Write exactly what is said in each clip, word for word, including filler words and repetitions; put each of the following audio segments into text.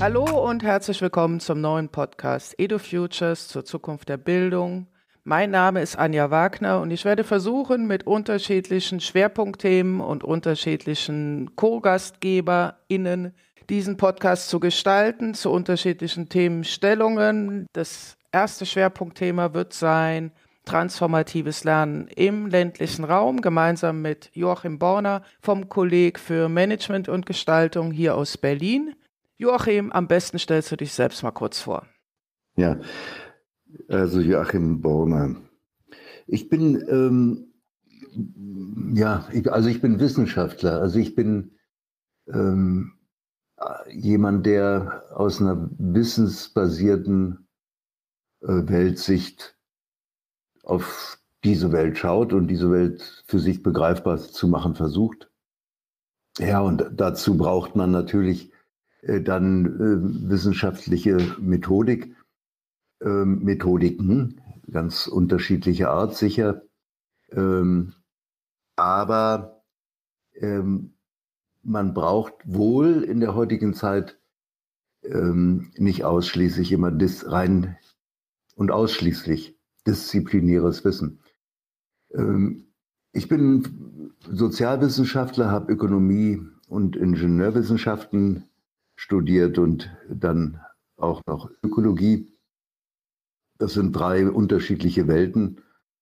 Hallo und herzlich willkommen zum neuen Podcast EduFutures zur Zukunft der Bildung. Mein Name ist Anja Wagner und ich werde versuchen, mit unterschiedlichen Schwerpunktthemen und unterschiedlichen Co-GastgeberInnen diesen Podcast zu gestalten, zu unterschiedlichen Themenstellungen. Das erste Schwerpunktthema wird sein transformatives Lernen im ländlichen Raum, gemeinsam mit Joachim Borner vom Kolleg für Management und Gestaltung hier aus Berlin. Joachim, am besten stellst du dich selbst mal kurz vor. Ja, also Joachim Borner. Ich bin, ähm, ja, ich, also ich bin Wissenschaftler. Also ich bin ähm, jemand, der aus einer wissensbasierten äh, Weltsicht auf diese Welt schaut und diese Welt für sich begreifbar zu machen versucht. Ja, und dazu braucht man natürlich äh, dann äh, wissenschaftliche Methodik. Ähm, Methodiken, ganz unterschiedlicher Art sicher, ähm, aber ähm, man braucht wohl in der heutigen Zeit ähm, nicht ausschließlich immer dis rein und ausschließlich disziplinäres Wissen. Ähm, ich bin Sozialwissenschaftler, habe Ökonomie und Ingenieurwissenschaften studiert und dann auch noch Ökologie. Das sind drei unterschiedliche Welten,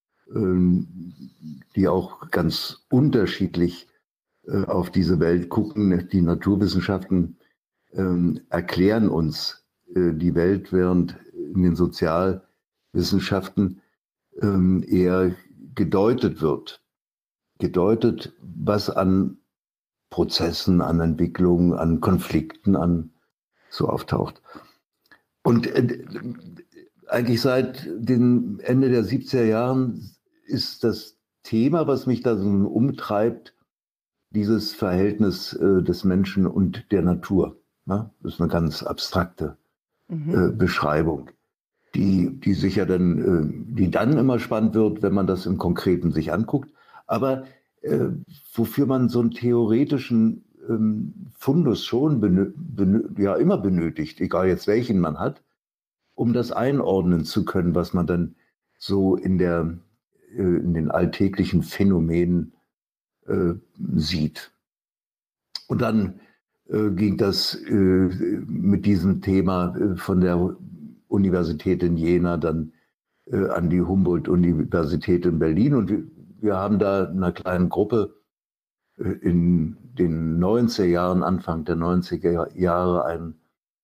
die auch ganz unterschiedlich auf diese Welt gucken. Die Naturwissenschaften erklären uns die Welt, während in den Sozialwissenschaften eher gedeutet wird. Gedeutet, was an Prozessen, an Entwicklungen, an Konflikten, an so auftaucht. Und eigentlich seit dem Ende der siebziger Jahren ist das Thema, was mich da so umtreibt, dieses Verhältnis äh, des Menschen und der Natur. Ne? Das ist eine ganz abstrakte mhm. äh, Beschreibung, die, die sicher dann, äh, die dann immer spannend wird, wenn man das im Konkreten sich anguckt. Aber äh, wofür man so einen theoretischen ähm, Fundus schon benö- benö- ja, immer benötigt, egal jetzt welchen man hat, um das einordnen zu können, was man dann so in, der, äh, in den alltäglichen Phänomenen äh, sieht. Und dann äh, ging das äh, mit diesem Thema äh, von der Universität in Jena dann äh, an die Humboldt-Universität in Berlin. Und wir, wir haben da in einer kleinen Gruppe äh, in den neunziger Jahren, Anfang der neunziger Jahre, einen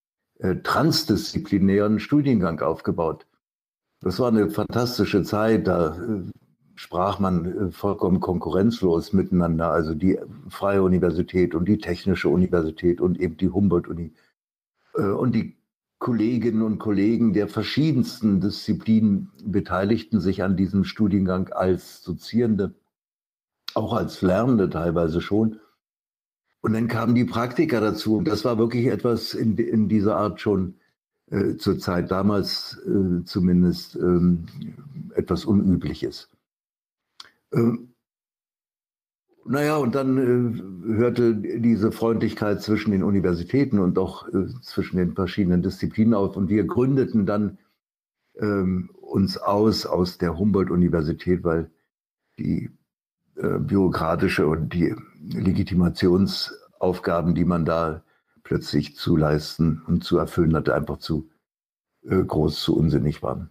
transdisziplinären Studiengang aufgebaut. Das war eine fantastische Zeit, da äh, sprach man äh, vollkommen konkurrenzlos miteinander, also die Freie Universität und die Technische Universität und eben die Humboldt-Uni. Äh, und die Kolleginnen und Kollegen der verschiedensten Disziplinen beteiligten sich an diesem Studiengang als Dozierende, auch als Lernende teilweise schon. Und dann kamen die Praktika dazu. Und das war wirklich etwas in, in dieser Art schon äh, zur Zeit damals äh, zumindest ähm, etwas Unübliches. Ähm, naja, und dann äh, hörte diese Freundlichkeit zwischen den Universitäten und auch äh, zwischen den verschiedenen Disziplinen auf. Und wir gründeten dann ähm, uns aus aus der Humboldt-Universität, weil die äh, bürokratische und die Legitimationsaufgaben, die man da plötzlich zu leisten und zu erfüllen hatte, einfach zu äh, groß, zu unsinnig waren.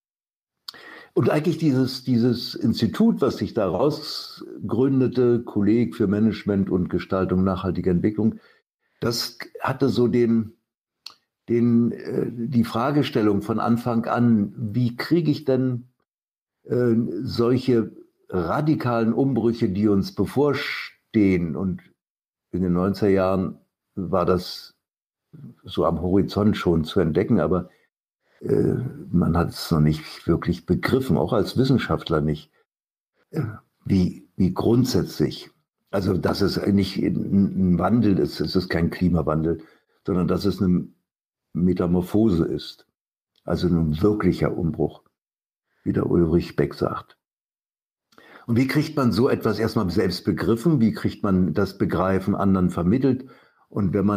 Und eigentlich dieses, dieses Institut, was sich daraus gründete, Kolleg für Management und Gestaltung nachhaltiger Entwicklung, das hatte so den, den, äh, die Fragestellung von Anfang an, wie kriege ich denn äh, solche radikalen Umbrüche, die uns bevorstehen, und in den neunziger Jahren war das so am Horizont schon zu entdecken, aber äh, man hat es noch nicht wirklich begriffen, auch als Wissenschaftler nicht, äh, wie, wie grundsätzlich, also dass es nicht ein, ein Wandel ist, es ist kein Klimawandel, sondern dass es eine Metamorphose ist, also ein wirklicher Umbruch, wie der Ulrich Beck sagt. Und wie kriegt man so etwas erstmal selbst begriffen? Wie kriegt man das Begreifen anderen vermittelt? Und wenn man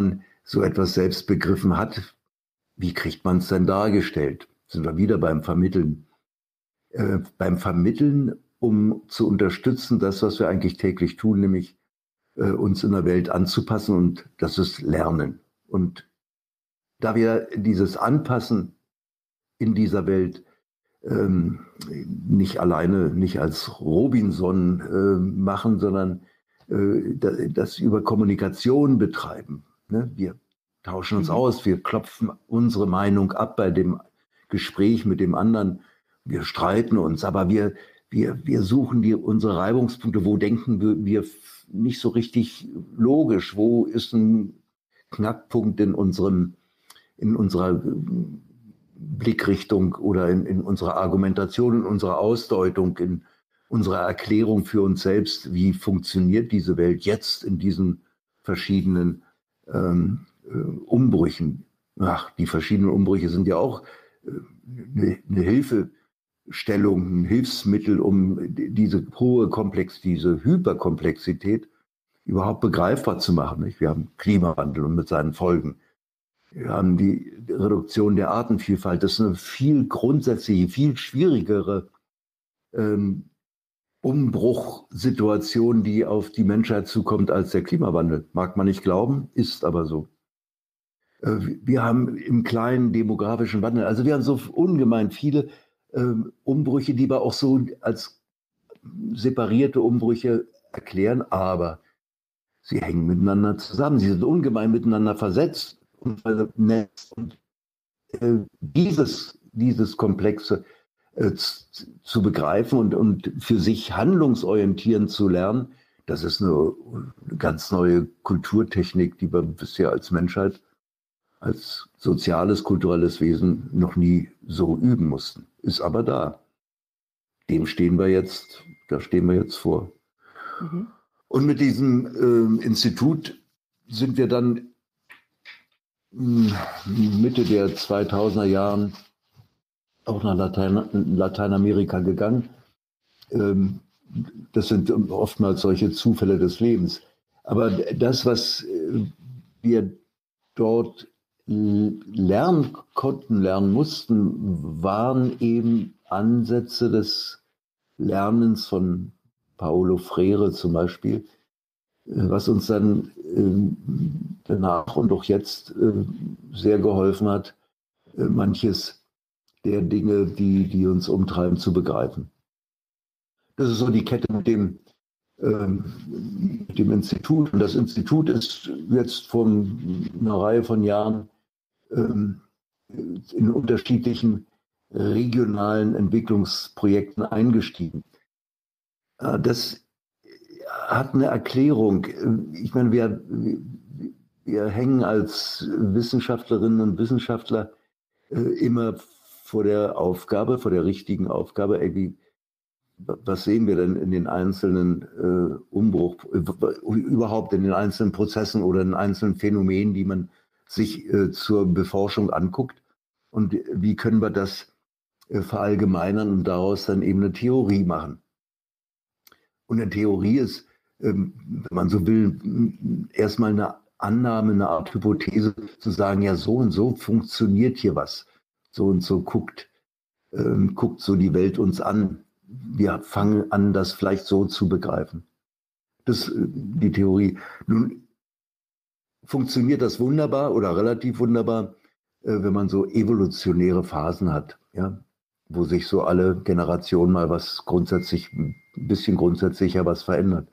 so etwas selbst begriffen hat, wie kriegt man es denn dargestellt? Sind wir wieder beim Vermitteln. Äh, beim Vermitteln, um zu unterstützen, das, was wir eigentlich täglich tun, nämlich äh, uns in der Welt anzupassen, und das ist Lernen. Und da wir dieses Anpassen in dieser Welt ähm, nicht alleine, nicht als Robinson äh, machen, sondern äh, das über Kommunikation betreiben. Ne? Wir tauschen uns mhm. aus, wir klopfen unsere Meinung ab bei dem Gespräch mit dem anderen. Wir streiten uns, aber wir, wir, wir suchen die, unsere Reibungspunkte. Wo denken wir, wir nicht so richtig logisch? Wo ist ein Knackpunkt in unserem, in unserer Blickrichtung oder in, in unserer Argumentation, in unserer Ausdeutung, in unserer Erklärung für uns selbst? Wie funktioniert diese Welt jetzt in diesen verschiedenen ähm, äh, Umbrüchen? Ach, die verschiedenen Umbrüche sind ja auch äh, eine, eine Hilfestellung, ein Hilfsmittel, um diese hohe Komplex, diese Hyperkomplexität überhaupt begreifbar zu machen. Nicht? Wir haben Klimawandel und mit seinen Folgen. Wir haben die Reduktion der Artenvielfalt. Das ist eine viel grundsätzliche, viel schwierigere ähm, Umbruchsituation, die auf die Menschheit zukommt als der Klimawandel. Mag man nicht glauben, ist aber so. Äh, wir haben im kleinen demografischen Wandel, also wir haben so ungemein viele ähm, Umbrüche, die wir auch so als separierte Umbrüche erklären, aber sie hängen miteinander zusammen. Sie sind ungemein miteinander versetzt und vernetzt. Und äh, dieses, dieses Komplexe äh, zu begreifen und, und für sich handlungsorientierend zu lernen, das ist eine, eine ganz neue Kulturtechnik, die wir bisher als Menschheit, als soziales, kulturelles Wesen noch nie so üben mussten. Ist aber da. Dem stehen wir jetzt, da stehen wir jetzt vor. Mhm. Und mit diesem äh, Institut sind wir dann mh, Mitte der zweitausender Jahren auch nach Latein, Lateinamerika gegangen. Ähm, das sind oftmals solche Zufälle des Lebens. Aber das, was äh, wir dort lernen konnten, lernen mussten, waren eben Ansätze des Lernens von Paulo Freire zum Beispiel, was uns dann äh, danach und auch jetzt äh, sehr geholfen hat, äh, manches der Dinge, die, die uns umtreiben, zu begreifen. Das ist so die Kette mit dem, ähm, mit dem Institut. Und das Institut ist jetzt vor einer Reihe von Jahren ähm, in unterschiedlichen regionalen Entwicklungsprojekten eingestiegen. Das hat eine Erklärung. Ich meine, wir, wir hängen als Wissenschaftlerinnen und Wissenschaftler immer vor der Aufgabe, vor der richtigen Aufgabe, ey, wie, was sehen wir denn in den einzelnen äh, Umbruch, überhaupt in den einzelnen Prozessen oder in einzelnen Phänomenen, die man sich äh, zur Beforschung anguckt, und wie können wir das äh, verallgemeinern und daraus dann eben eine Theorie machen. Und eine Theorie ist, ähm, wenn man so will, erstmal eine Annahme, eine Art Hypothese, zu sagen, ja, so und so funktioniert hier was. So und so guckt, ähm, guckt so die Welt uns an. Wir fangen an, das vielleicht so zu begreifen. Das ist die Theorie. Nun funktioniert das wunderbar oder relativ wunderbar, äh, wenn man so evolutionäre Phasen hat, ja, wo sich so alle Generationen mal was grundsätzlich, ein bisschen grundsätzlicher was verändert.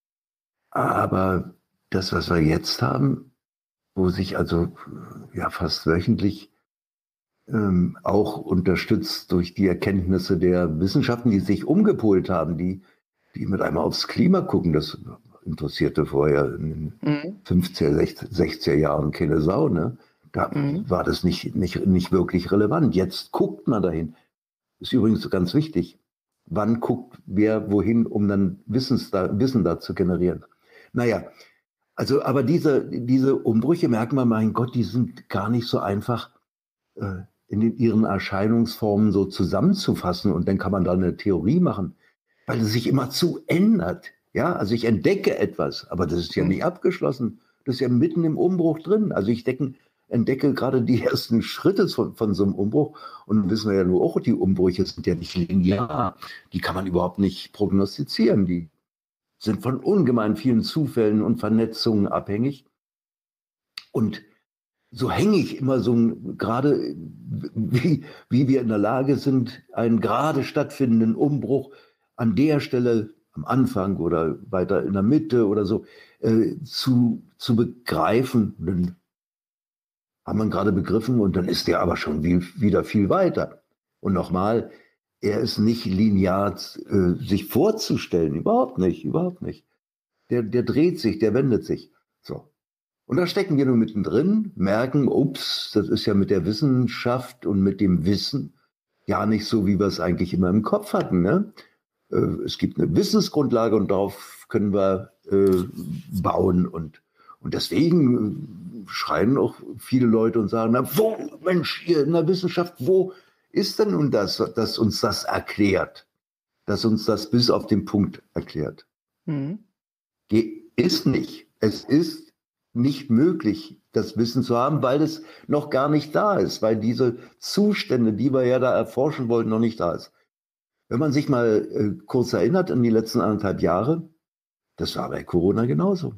Aber das, was wir jetzt haben, wo sich also ja fast wöchentlich ähm, auch unterstützt durch die Erkenntnisse der Wissenschaften, die sich umgepolt haben, die, die mit einmal aufs Klima gucken, das interessierte vorher in den mhm. fünfziger, sechziger Jahren keine Sau, ne? Da mhm. war das nicht, nicht, nicht wirklich relevant. Jetzt guckt man dahin. Ist übrigens ganz wichtig. Wann guckt wer wohin, um dann Wissens da, Wissen da zu generieren? Naja, also, aber diese, diese Umbrüche, merken wir, mein Gott, die sind gar nicht so einfach äh, in den, ihren Erscheinungsformen so zusammenzufassen, und dann kann man da eine Theorie machen, weil es sich immer zu ändert. Ja, also ich entdecke etwas, aber das ist ja nicht abgeschlossen, Das ist ja mitten im Umbruch drin. Also ich denke, entdecke gerade die ersten Schritte von, von so einem Umbruch. Und wissen wir ja nur auch, die Umbrüche sind ja nicht linear. Die kann man überhaupt nicht prognostizieren. Die sind von ungemein vielen Zufällen und Vernetzungen abhängig. Und so hänge ich immer so gerade, wie, wie wir in der Lage sind, einen gerade stattfindenden Umbruch an der Stelle am Anfang oder weiter in der Mitte oder so äh, zu, zu begreifen. Dann haben wir ihn gerade begriffen und dann ist der aber schon wie, wieder viel weiter. Und nochmal, er ist nicht linear äh, sich vorzustellen, überhaupt nicht, überhaupt nicht. Der, der dreht sich, der wendet sich. So. Und da stecken wir nur mittendrin, merken, ups, das ist ja mit der Wissenschaft und mit dem Wissen gar nicht so, wie wir es eigentlich immer im Kopf hatten. Ne? Äh, es gibt eine Wissensgrundlage und darauf können wir äh, bauen. Und, und deswegen schreien auch viele Leute und sagen, na, wo, Mensch, ihr in der Wissenschaft, wo ist denn nun das, das uns das erklärt? Das uns das bis auf den Punkt erklärt. Mhm. Ist nicht. Es ist nicht möglich, das Wissen zu haben, weil es noch gar nicht da ist, weil diese Zustände, die wir ja da erforschen wollten, noch nicht da ist. Wenn man sich mal äh, kurz erinnert an die letzten anderthalb Jahre, das war bei Corona genauso.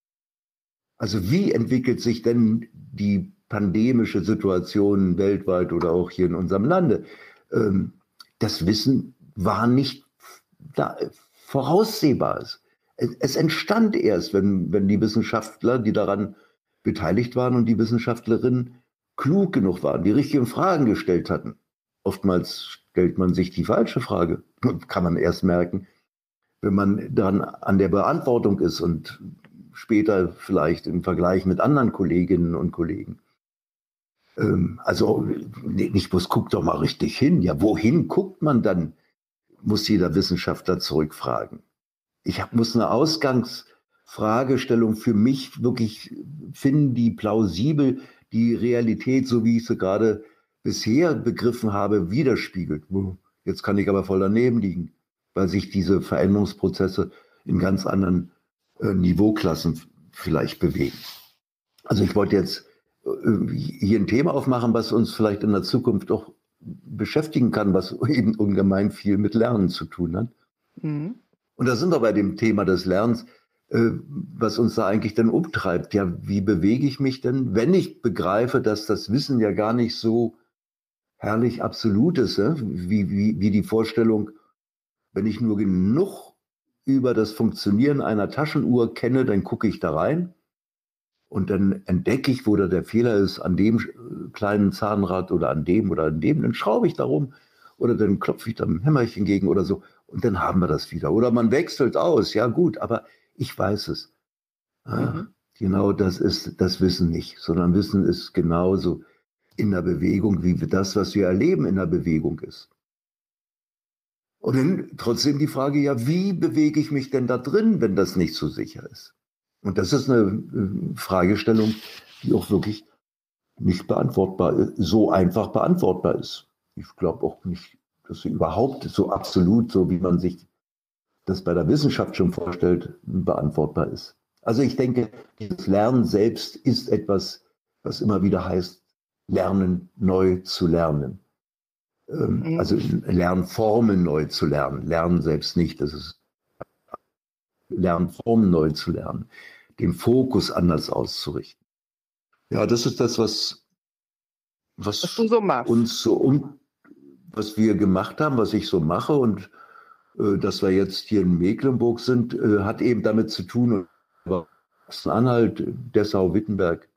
Also wie entwickelt sich denn die pandemische Situation weltweit oder auch hier in unserem Lande? Ähm, das Wissen war nicht da, voraussehbar. Es entstand erst, wenn, wenn die Wissenschaftler, die daran beteiligt waren und die Wissenschaftlerinnen klug genug waren, die richtigen Fragen gestellt hatten. Oftmals stellt man sich die falsche Frage, kann man erst merken, wenn man dann an der Beantwortung ist und später vielleicht im Vergleich mit anderen Kolleginnen und Kollegen. Ähm, also nicht bloß, guckt doch mal richtig hin. Ja, wohin guckt man dann, muss jeder Wissenschaftler zurückfragen. Ich hab, muss eine Ausgangsfragestellung für mich wirklich finden, die plausibel die Realität, so wie ich sie gerade bisher begriffen habe, widerspiegelt. Jetzt kann ich aber voll daneben liegen, weil sich diese Veränderungsprozesse in ganz anderen äh, Niveauklassen vielleicht bewegen. Also ich wollte jetzt äh, hier ein Thema aufmachen, was uns vielleicht in der Zukunft auch beschäftigen kann, was eben ungemein viel mit Lernen zu tun hat. Mhm. Und da sind wir bei dem Thema des Lernens, äh, was uns da eigentlich dann umtreibt. Ja, wie bewege ich mich denn, wenn ich begreife, dass das Wissen ja gar nicht so herrlich absolut ist, ne? wie, wie, wie die Vorstellung, wenn ich nur genug über das Funktionieren einer Taschenuhr kenne, dann gucke ich da rein und dann entdecke ich, wo da der Fehler ist, an dem kleinen Zahnrad oder an dem oder an dem, dann schraube ich da rum oder dann klopfe ich da ein Hämmerchen gegen oder so. Und dann haben wir das wieder. Oder man wechselt aus. Ja gut, aber ich weiß es. Ah, mhm. Genau das ist das Wissen nicht. Sondern Wissen ist genauso in der Bewegung, wie das, was wir erleben, in der Bewegung ist. Und dann trotzdem die Frage, ja, wie bewege ich mich denn da drin, wenn das nicht so sicher ist? Und das ist eine Fragestellung, die auch wirklich nicht beantwortbar, so einfach beantwortbar ist. Ich glaube auch nicht, dass sie überhaupt so absolut, so wie man sich das bei der Wissenschaft schon vorstellt, beantwortbar ist. Also ich denke, dieses Lernen selbst ist etwas, was immer wieder heißt, lernen, neu zu lernen. Ähm, mhm. Also Lernformen neu zu lernen. Lernen selbst nicht, das ist Lernformen neu zu lernen. Den Fokus anders auszurichten. Ja, das ist das, was, was, was du so machst. Uns so um was wir gemacht haben, was ich so mache und äh, dass wir jetzt hier in Mecklenburg sind, äh, hat eben damit zu tun, Sachsen-Anhalt, Dessau, Wittenberg,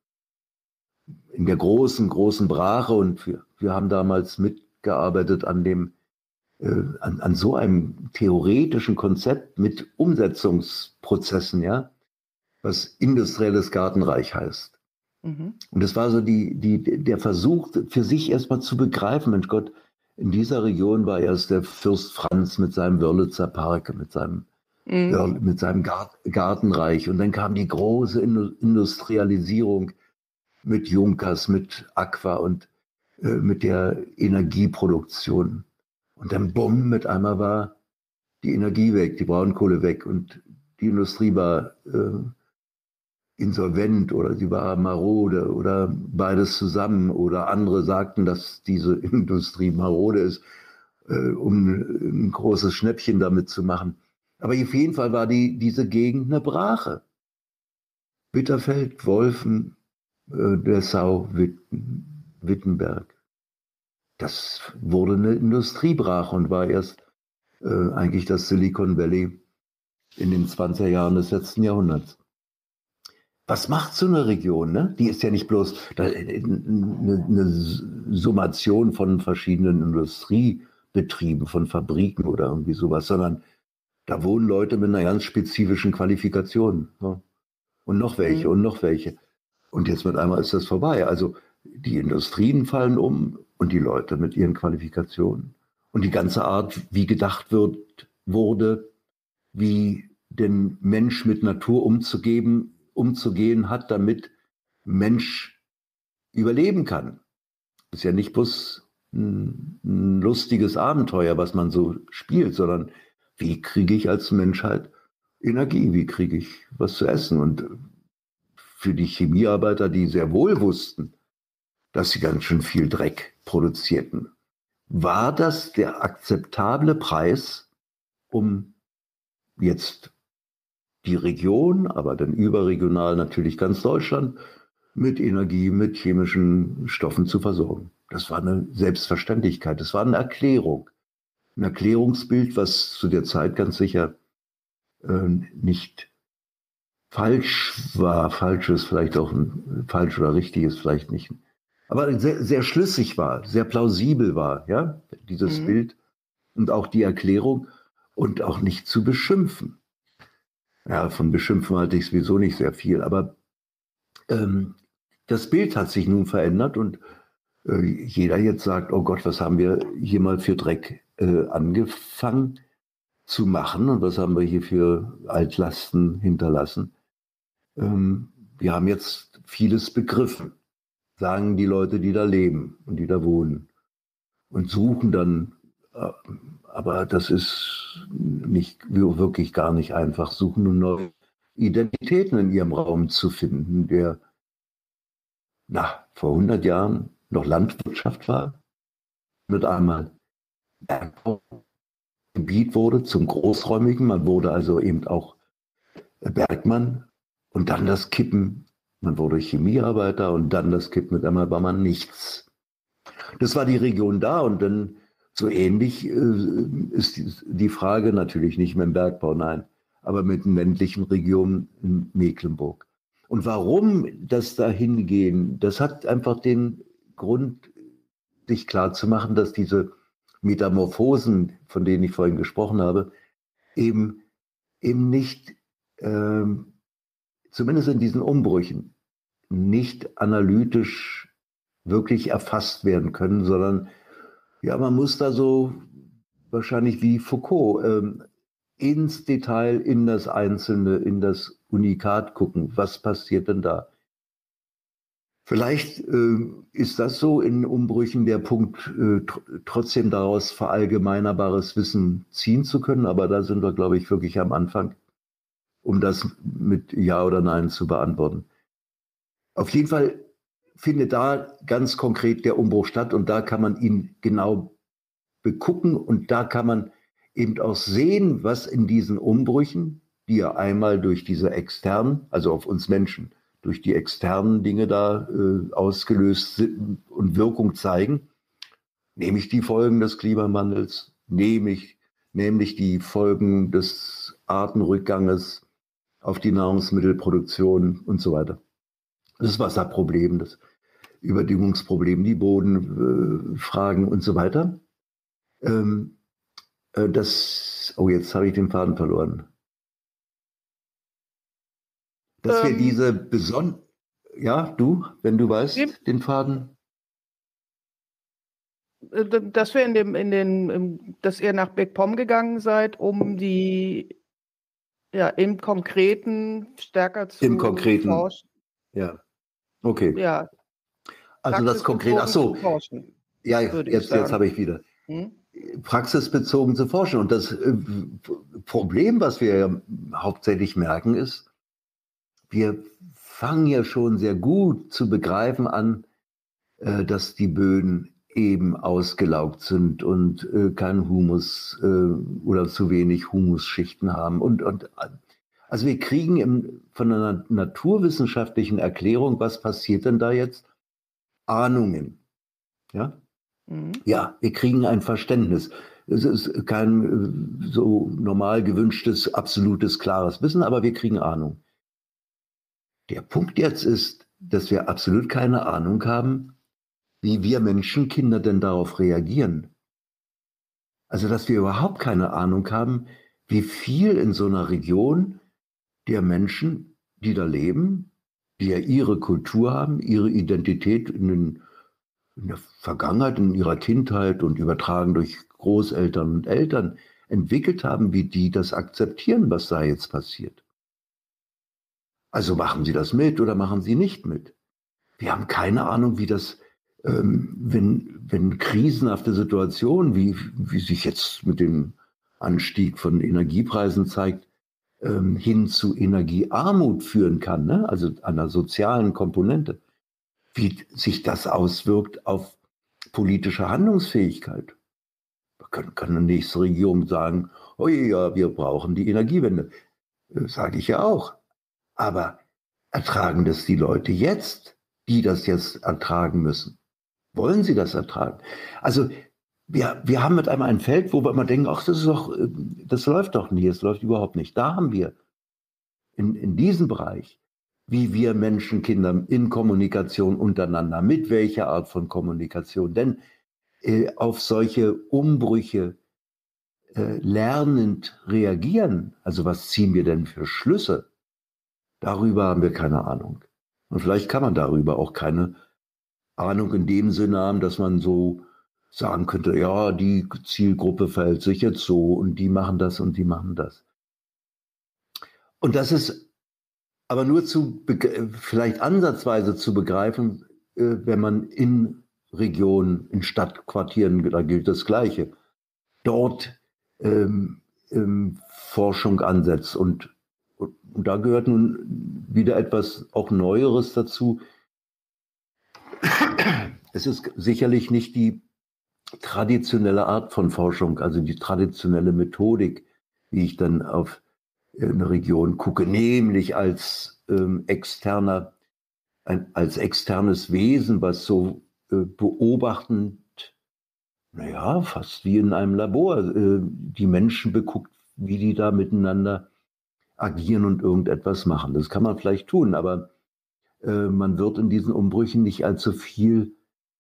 in der großen, großen Brache und wir, wir haben damals mitgearbeitet an dem, äh, an, an so einem theoretischen Konzept mit Umsetzungsprozessen, ja, was industrielles Gartenreich heißt. Mhm. Und das war so die, die, der Versuch für sich erstmal zu begreifen, Mensch Gott, in dieser Region war erst der Fürst Franz mit seinem Wörlitzer Park, mit seinem, mhm. mit seinem Gartenreich. Und dann kam die große Industrialisierung mit Junkers, mit Aqua und äh, mit der Energieproduktion. Und dann bumm, mit einmal war die Energie weg, die Braunkohle weg und die Industrie war äh, insolvent oder sie war marode oder beides zusammen oder andere sagten, dass diese Industrie marode ist, äh, um ein großes Schnäppchen damit zu machen. Aber auf jeden Fall war die, diese Gegend eine Brache. Bitterfeld, Wolfen, äh, Dessau, Witten, Wittenberg. Das wurde eine Industriebrache und war erst äh, eigentlich das Silicon Valley in den zwanziger Jahren des letzten Jahrhunderts. Was macht so eine Region? Ne? Die ist ja nicht bloß eine, eine Summation von verschiedenen Industriebetrieben, von Fabriken oder irgendwie sowas, sondern da wohnen Leute mit einer ganz spezifischen Qualifikation. Ja. Und noch welche mhm. und noch welche. Und jetzt mit einmal ist das vorbei. Also die Industrien fallen um und die Leute mit ihren Qualifikationen. Und die ganze Art, wie gedacht wird, wurde, wie den Mensch mit Natur umzugeben, umzugehen hat, damit Mensch überleben kann. Das ist ja nicht bloß ein, ein lustiges Abenteuer, was man so spielt, sondern wie kriege ich als Menschheit Energie, wie kriege ich was zu essen? Und für die Chemiearbeiter, die sehr wohl wussten, dass sie ganz schön viel Dreck produzierten, war das der akzeptable Preis, um jetzt die Region, aber dann überregional natürlich ganz Deutschland, mit Energie, mit chemischen Stoffen zu versorgen. Das war eine Selbstverständlichkeit, das war eine Erklärung. Ein Erklärungsbild, was zu der Zeit ganz sicher äh, nicht falsch war. Falsch ist vielleicht auch ein, falsch oder richtig ist vielleicht nicht. Aber sehr, sehr schlüssig war, sehr plausibel war, ja, dieses mhm. Bild und auch die Erklärung und auch nicht zu beschimpfen. Ja, von Beschimpfen halte ich sowieso nicht sehr viel, aber ähm, das Bild hat sich nun verändert und äh, jeder jetzt sagt, oh Gott, was haben wir hier mal für Dreck äh, angefangen zu machen und was haben wir hier für Altlasten hinterlassen. Ähm, wir haben jetzt vieles begriffen, sagen die Leute, die da leben und die da wohnen und suchen dann, äh, aber das ist nicht wirklich gar nicht einfach, suchen nur neue Identitäten in ihrem Raum zu finden, der na, vor hundert Jahren noch Landwirtschaft war, mit einmal Bergbaugebiet wurde zum Großräumigen, man wurde also eben auch Bergmann und dann das Kippen, man wurde Chemiearbeiter und dann das Kippen, mit einmal war man nichts. Das war die Region da und dann so ähnlich äh, ist die, die Frage natürlich nicht mehr im Bergbau, nein, aber mit den ländlichen Regionen in Mecklenburg. Und warum das dahin gehen, das hat einfach den Grund, sich klar zu machen, dass diese Metamorphosen, von denen ich vorhin gesprochen habe, eben, eben nicht, ähm, zumindest in diesen Umbrüchen, nicht analytisch wirklich erfasst werden können, sondern ja, man muss da so wahrscheinlich wie Foucault ähm, ins Detail, in das Einzelne, in das Unikat gucken. Was passiert denn da? Vielleicht äh, ist das so in Umbrüchen der Punkt, äh, tr- trotzdem daraus verallgemeinerbares Wissen ziehen zu können, aber da sind wir, glaube ich, wirklich am Anfang, um das mit Ja oder Nein zu beantworten. Auf jeden Fall findet da ganz konkret der Umbruch statt und da kann man ihn genau begucken und da kann man eben auch sehen, was in diesen Umbrüchen, die ja einmal durch diese externen, also auf uns Menschen, durch die externen Dinge da äh, ausgelöst sind und Wirkung zeigen, nämlich die Folgen des Klimawandels, nämlich, nämlich die Folgen des Artenrückganges auf die Nahrungsmittelproduktion und so weiter. Das Wasserproblem, das Überdüngungsproblem, die Bodenfragen äh, und so weiter. Ähm, äh, das, oh, jetzt habe ich den Faden verloren. Dass ähm, wir diese beson... Ja, du, wenn du weißt, die, den Faden. Dass wir in dem, in den, dass ihr nach Big-Pom gegangen seid, um die, ja, im Konkreten stärker zu Im Konkreten, forschen. Ja, okay. Ja. Also das Konkrete, ach so. Ja, jetzt, jetzt habe ich wieder. Hm? Praxisbezogen zu forschen. Und das äh, Problem, was wir ja hauptsächlich merken, ist, wir fangen ja schon sehr gut zu begreifen an, äh, dass die Böden eben ausgelaugt sind und äh, kein Humus äh, oder zu wenig Humusschichten haben. Und, und also wir kriegen im, von einer naturwissenschaftlichen Erklärung, was passiert denn da jetzt? Ahnungen. Ja, Mhm. ja, wir kriegen ein Verständnis. Es ist kein äh, so normal gewünschtes, absolutes, klares Wissen, aber wir kriegen Ahnung. Der Punkt jetzt ist, dass wir absolut keine Ahnung haben, wie wir Menschenkinder denn darauf reagieren. Also, dass wir überhaupt keine Ahnung haben, wie viel in so einer Region der Menschen, die da leben, die ja ihre Kultur haben, ihre Identität in, den, in der Vergangenheit, in ihrer Kindheit und übertragen durch Großeltern und Eltern entwickelt haben, wie die das akzeptieren, was da jetzt passiert. Also machen sie das mit oder machen sie nicht mit? Wir haben keine Ahnung, wie das Ähm, wenn, wenn krisenhafte Situationen, wie, wie sich jetzt mit dem Anstieg von Energiepreisen zeigt, ähm, hin zu Energiearmut führen kann, ne? Also einer sozialen Komponente, wie sich das auswirkt auf politische Handlungsfähigkeit. Da kann, kann eine nächste Regierung sagen, oh ja, wir brauchen die Energiewende. Das sage ich ja auch. Aber ertragen das die Leute jetzt, die das jetzt ertragen müssen? Wollen sie das ertragen? Also wir, wir haben mit einmal ein Feld, wo wir immer denken, ach, das ist doch, das läuft doch nie, es läuft überhaupt nicht. Da haben wir in, in diesem Bereich, wie wir Menschen, Kinder in Kommunikation untereinander, mit welcher Art von Kommunikation, denn äh, auf solche Umbrüche äh, lernend reagieren, also was ziehen wir denn für Schlüsse? Darüber haben wir keine Ahnung. Und vielleicht kann man darüber auch keine Ahnung in dem Sinne haben, dass man so sagen könnte, ja, die Zielgruppe verhält sich jetzt so und die machen das und die machen das. Und das ist aber nur zu, vielleicht ansatzweise zu begreifen, wenn man in Regionen, in Stadtquartieren, da gilt das Gleiche, dort ähm, ähm, Forschung ansetzt. Und, und, und da gehört nun wieder etwas auch Neueres dazu. Es ist sicherlich nicht die traditionelle Art von Forschung, also die traditionelle Methodik, wie ich dann auf eine Region gucke, nämlich als ähm, externer, ein, als externes Wesen, was so äh, beobachtend, naja, fast wie in einem Labor, äh, die Menschen beguckt, wie die da miteinander agieren und irgendetwas machen. Das kann man vielleicht tun, aber äh, man wird in diesen Umbrüchen nicht allzu viel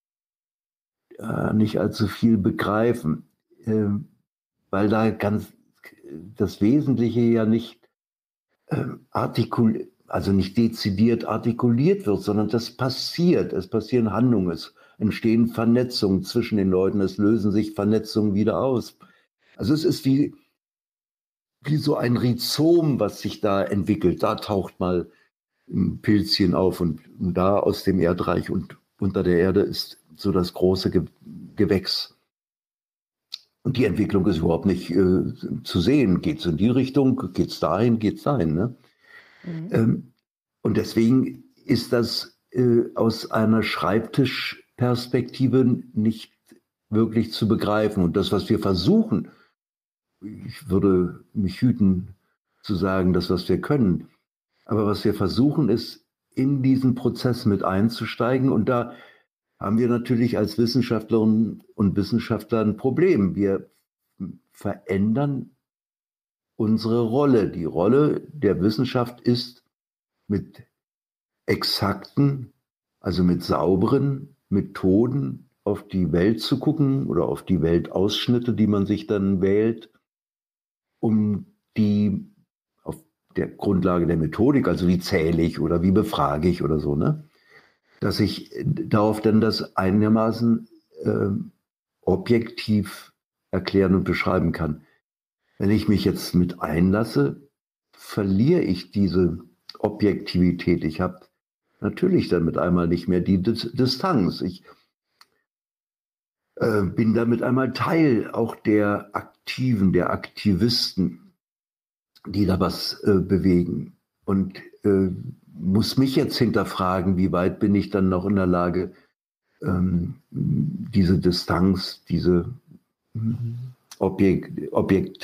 Äh, nicht allzu viel begreifen, äh, weil da ganz das Wesentliche ja nicht äh, artikul also nicht dezidiert artikuliert wird, sondern das passiert. Es passieren Handlungen, es entstehen Vernetzungen zwischen den Leuten, es lösen sich Vernetzungen wieder aus. Also es ist wie, wie so ein Rhizom, was sich da entwickelt. Da taucht mal ein Pilzchen auf und, und da aus dem Erdreich und unter der Erde ist so das große Ge Gewächs. Und die Entwicklung ist überhaupt nicht äh, zu sehen. Geht es in die Richtung, geht es dahin, geht es dahin. Ne? Mhm. Ähm, und deswegen ist das äh, aus einer Schreibtischperspektive nicht wirklich zu begreifen. Und das, was wir versuchen, ich würde mich hüten zu sagen, das, was wir können, aber was wir versuchen, ist, in diesen Prozess mit einzusteigen. Und da haben wir natürlich als Wissenschaftlerinnen und Wissenschaftler ein Problem. Wir verändern unsere Rolle. Die Rolle der Wissenschaft ist, mit exakten, also mit sauberen Methoden auf die Welt zu gucken oder auf die Weltausschnitte, die man sich dann wählt, um die auf der Grundlage der Methodik, also wie zähle ich oder wie befrage ich oder so, ne? Dass ich darauf dann das einigermaßen äh, objektiv erklären und beschreiben kann. Wenn ich mich jetzt mit einlasse, verliere ich diese Objektivität. Ich habe natürlich dann mit einmal nicht mehr die Distanz. Ich äh, bin damit einmal Teil auch der Aktiven, der Aktivisten, die da was äh, bewegen. Und äh, muss mich jetzt hinterfragen, wie weit bin ich dann noch in der Lage, ähm, diese Distanz, diese Objekt,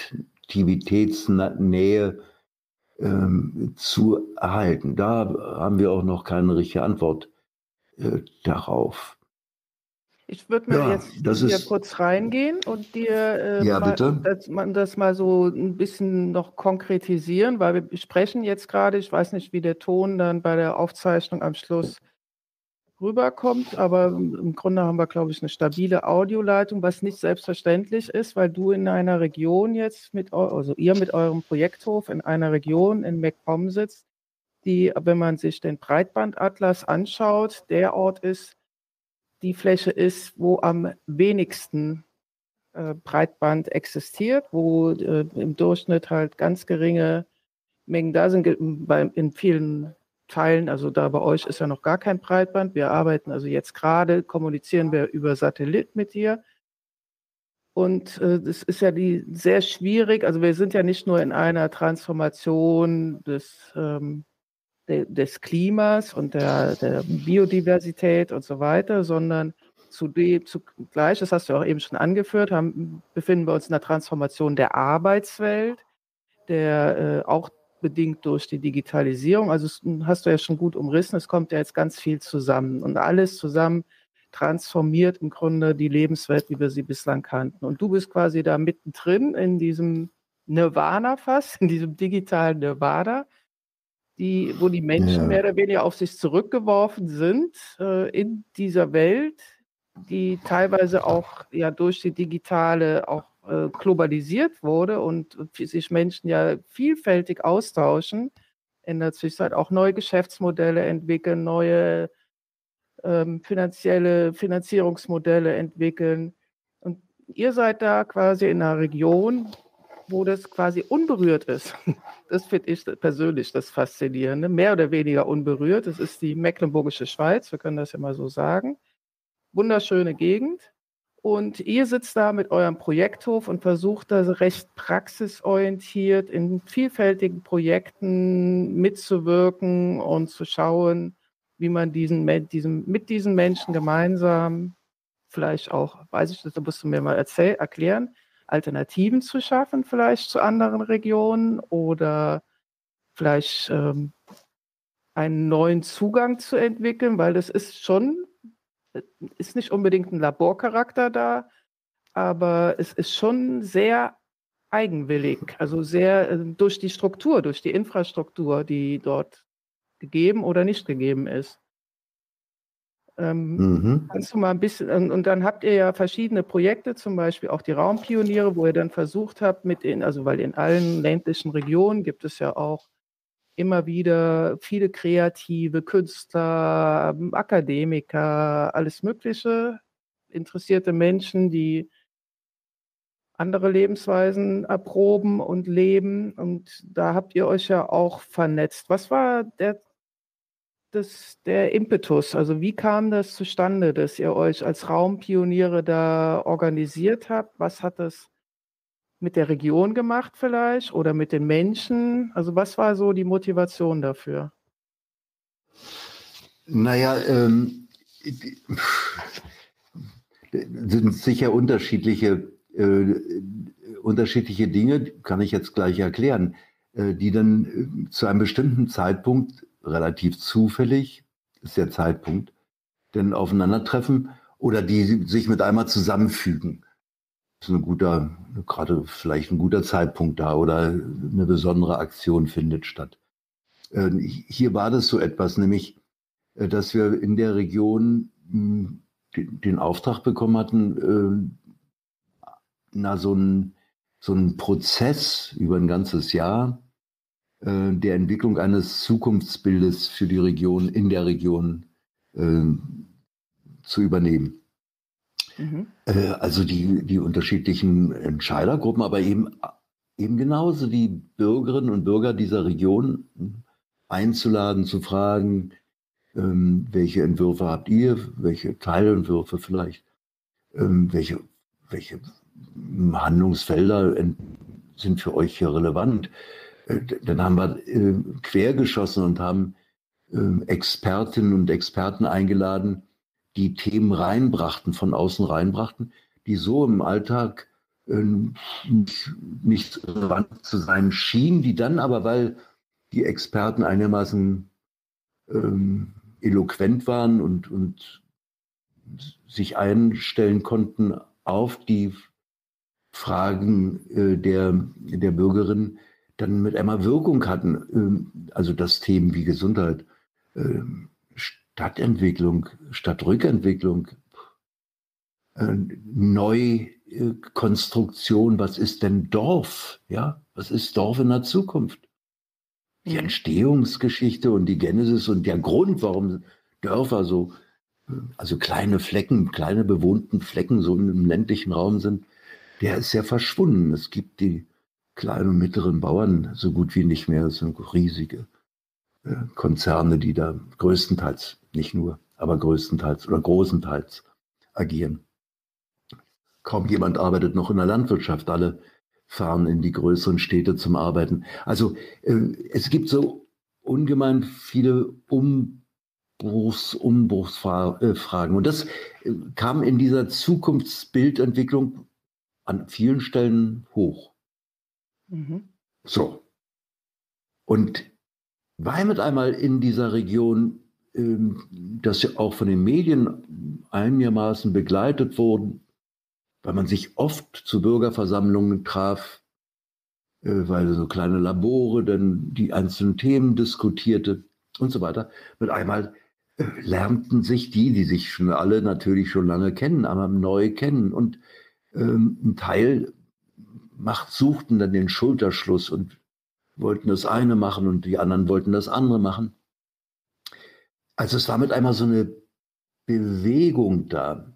Objektivitätsnähe ähm, zu erhalten. Da haben wir auch noch keine richtige Antwort äh, darauf. Ich würde mal Ja, jetzt das hier ist, kurz reingehen und dir äh, ja, mal, bitte. das, man das mal so ein bisschen noch konkretisieren, weil wir sprechen jetzt gerade, ich weiß nicht, wie der Ton dann bei der Aufzeichnung am Schluss rüberkommt, aber im Grunde haben wir, glaube ich, eine stabile Audioleitung, was nicht selbstverständlich ist, weil du in einer Region jetzt mit, eu- also ihr mit eurem Projekthof in einer Region in MacPom sitzt, die, wenn man sich den Breitbandatlas anschaut, der Ort ist, die Fläche ist, wo am wenigsten äh, Breitband existiert, wo äh, im Durchschnitt halt ganz geringe Mengen da sind. Bei, in vielen Teilen, also da bei euch ist ja noch gar kein Breitband. Wir arbeiten also jetzt gerade, kommunizieren wir über Satellit mit dir. Und äh, das ist ja die sehr schwierig. Also wir sind ja nicht nur in einer Transformation des ähm, des Klimas und der, der Biodiversität und so weiter, sondern zudem, zugleich, das hast du auch eben schon angeführt, haben, befinden wir uns in der Transformation der Arbeitswelt, der äh, auch bedingt durch die Digitalisierung, also das hast du ja schon gut umrissen, es kommt ja jetzt ganz viel zusammen und alles zusammen transformiert im Grunde die Lebenswelt, wie wir sie bislang kannten. Und du bist quasi da mittendrin in diesem Nirvana fast, in diesem digitalen Nirvana, die, wo die Menschen Ja, mehr oder weniger auf sich zurückgeworfen sind äh, in dieser Welt, die teilweise auch ja durch die digitale auch äh, globalisiert wurde und, und sich Menschen ja vielfältig austauschen, in der Zwischenzeit auch neue Geschäftsmodelle entwickeln, neue ähm, finanzielle Finanzierungsmodelle entwickeln. Und ihr seid da quasi in einer Region, wo das quasi unberührt ist. Das finde ich persönlich das Faszinierende. Mehr oder weniger unberührt. Das ist die Mecklenburgische Schweiz, wir können das ja mal so sagen. Wunderschöne Gegend. Und ihr sitzt da mit eurem Projekthof und versucht da recht praxisorientiert in vielfältigen Projekten mitzuwirken und zu schauen, wie man diesen, diesen, mit diesen Menschen gemeinsam vielleicht auch, weiß ich nicht, da musst du mir mal erzähl, erklären, Alternativen zu schaffen, vielleicht zu anderen Regionen oder vielleicht ähm, einen neuen Zugang zu entwickeln, weil das ist schon, ist nicht unbedingt ein Laborcharakter da, aber es ist schon sehr eigenwillig, also sehr äh, durch die Struktur, durch die Infrastruktur, die dort gegeben oder nicht gegeben ist. Ähm, mhm. kannst du mal ein bisschen, und, und dann habt ihr ja verschiedene Projekte, zum Beispiel auch die Raumpioniere, wo ihr dann versucht habt, mit in, also weil in allen ländlichen Regionen gibt es ja auch immer wieder viele kreative Künstler, Akademiker, alles Mögliche, interessierte Menschen, die andere Lebensweisen erproben und leben. Und da habt ihr euch ja auch vernetzt. Was war der das, der Impetus? Also wie kam das zustande, dass ihr euch als Raumpioniere da organisiert habt? Was hat das mit der Region gemacht vielleicht oder mit den Menschen? Also was war so die Motivation dafür? Naja, ähm, sind sicher unterschiedliche, äh, unterschiedliche Dinge, kann ich jetzt gleich erklären, äh, die dann äh, zu einem bestimmten Zeitpunkt relativ zufällig, ist der Zeitpunkt, denn aufeinandertreffen oder die sich mit einmal zusammenfügen. Das ist ein guter, gerade vielleicht ein guter Zeitpunkt da oder eine besondere Aktion findet statt. Äh, hier war das so etwas, nämlich, äh, dass wir in der Region mh, den, den Auftrag bekommen hatten, äh, na, so ein, so ein Prozess über ein ganzes Jahr äh, der Entwicklung eines Zukunftsbildes für die Region, in der Region äh, zu übernehmen. Mhm. Äh, also die, die unterschiedlichen Entscheidergruppen, aber eben, eben genauso die Bürgerinnen und Bürger dieser Region einzuladen, zu fragen, ähm, welche Entwürfe habt ihr, welche Teilentwürfe vielleicht, ähm, welche, welche Handlungsfelder sind für euch hier relevant. Äh, dann haben wir äh, quergeschossen und haben äh, Expertinnen und Experten eingeladen, die Themen reinbrachten, von außen reinbrachten, die so im Alltag äh, nicht, nicht relevant zu sein schienen, die dann aber, weil die Experten einigermaßen ähm, eloquent waren und, und sich einstellen konnten auf die Fragen äh, der, der Bürgerin, dann mit einmal Wirkung hatten. Ähm, also das Themen wie Gesundheit, ähm, Stadtentwicklung, Stadtrückentwicklung, äh, Neukonstruktion, was ist denn Dorf? Ja, was ist Dorf in der Zukunft? Die Mhm. Entstehungsgeschichte und die Genesis und der Grund, warum Dörfer so, also kleine Flecken, kleine bewohnten Flecken so im ländlichen Raum sind, der ist ja verschwunden. Es gibt die kleinen und mittleren Bauern so gut wie nicht mehr. Es sind riesige äh, Konzerne, die da größtenteils, nicht nur, aber größtenteils oder großenteils agieren. Kaum jemand arbeitet noch in der Landwirtschaft. Alle fahren in die größeren Städte zum Arbeiten. Also äh, es gibt so ungemein viele Umbruchs, Umbruchsfragen. Und das äh, kam in dieser Zukunftsbildentwicklung an vielen Stellen hoch. Mhm. So. Und weil mit einmal in dieser Region, ähm, das ja auch von den Medien einigermaßen begleitet wurden, weil man sich oft zu Bürgerversammlungen traf, äh, weil so kleine Labore dann die einzelnen Themen diskutierte und so weiter. Mit einmal äh, lernten sich die, die sich schon alle natürlich schon lange kennen, aber neu kennen. Und ähm, ein Teil macht, suchten dann den Schulterschluss und wollten das eine machen und die anderen wollten das andere machen. Also es war mit einmal so eine Bewegung da.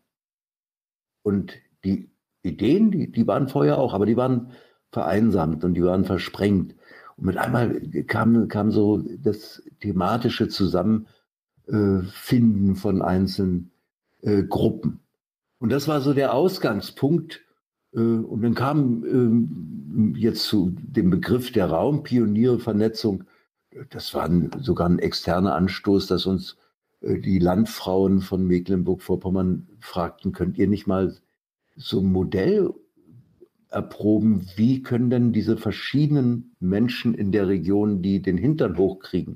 Und die Ideen, die, die waren vorher auch, aber die waren vereinsamt und die waren versprengt. Und mit einmal kam, kam so das thematische Zusammenfinden von einzelnen äh, Gruppen. Und das war so der Ausgangspunkt. Äh, und dann kam äh, jetzt zu dem Begriff der Raumpioniere-Vernetzung. Das war ein, sogar ein externer Anstoß, dass uns äh, die Landfrauen von Mecklenburg-Vorpommern fragten, könnt ihr nicht mal so ein Modell erproben, wie können denn diese verschiedenen Menschen in der Region, die den Hintern hochkriegen,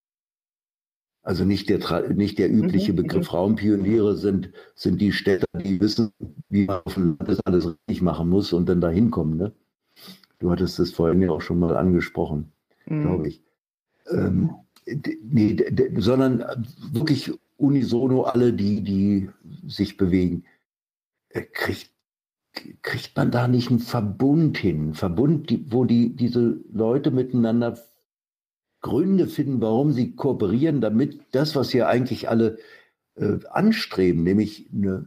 also nicht der, nicht der übliche Mhm. Begriff Raumpioniere sind, sind die Städter, die wissen, wie man auf dem Land das alles richtig machen muss und dann da hinkommen. Ne? Du hattest das vorhin ja auch schon mal angesprochen, Mhm. glaube ich. Ähm, nee, sondern wirklich unisono alle, die, die sich bewegen. Kriegt, kriegt man da nicht einen Verbund hin? Einen Verbund, die, wo die, diese Leute miteinander Gründe finden, warum sie kooperieren, damit das, was wir eigentlich alle äh, anstreben, nämlich eine,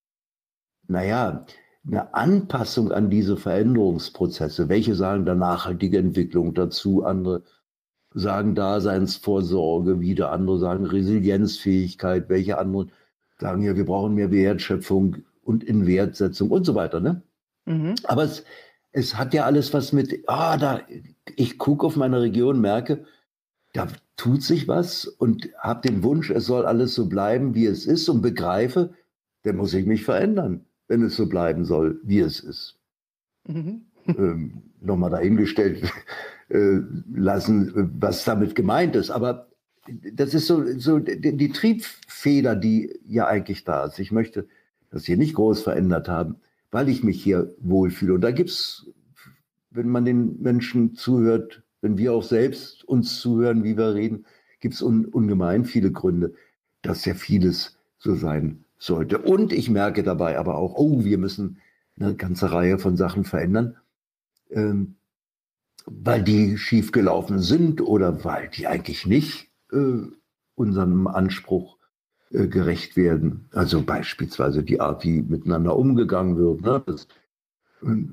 naja, eine Anpassung an diese Veränderungsprozesse. Welche sagen da nachhaltige Entwicklung dazu, andere sagen Daseinsvorsorge, wieder andere sagen Resilienzfähigkeit, welche anderen sagen ja, wir brauchen mehr Wertschöpfung und Inwertsetzung und so weiter. Ne? Mhm. Aber es, es hat ja alles was mit, ah, da, ich gucke auf meine Region, merke, da tut sich was und habe den Wunsch, es soll alles so bleiben, wie es ist und begreife, dann muss ich mich verändern, wenn es so bleiben soll, wie es ist. Mhm. Ähm, nochmal dahingestellt äh, lassen, was damit gemeint ist. Aber das ist so, so die, die Triebfeder, die ja eigentlich da ist. Ich möchte das hier nicht groß verändert haben, weil ich mich hier wohlfühle. Und da gibt es, wenn man den Menschen zuhört, wenn wir auch selbst uns zuhören, wie wir reden, gibt es un, ungemein viele Gründe, dass ja vieles so sein sollte. Und ich merke dabei aber auch, oh, wir müssen eine ganze Reihe von Sachen verändern, ähm, weil die schiefgelaufen sind oder weil die eigentlich nicht äh, unserem Anspruch äh, gerecht werden. Also beispielsweise die Art, wie miteinander umgegangen wird. Ne? Das, äh,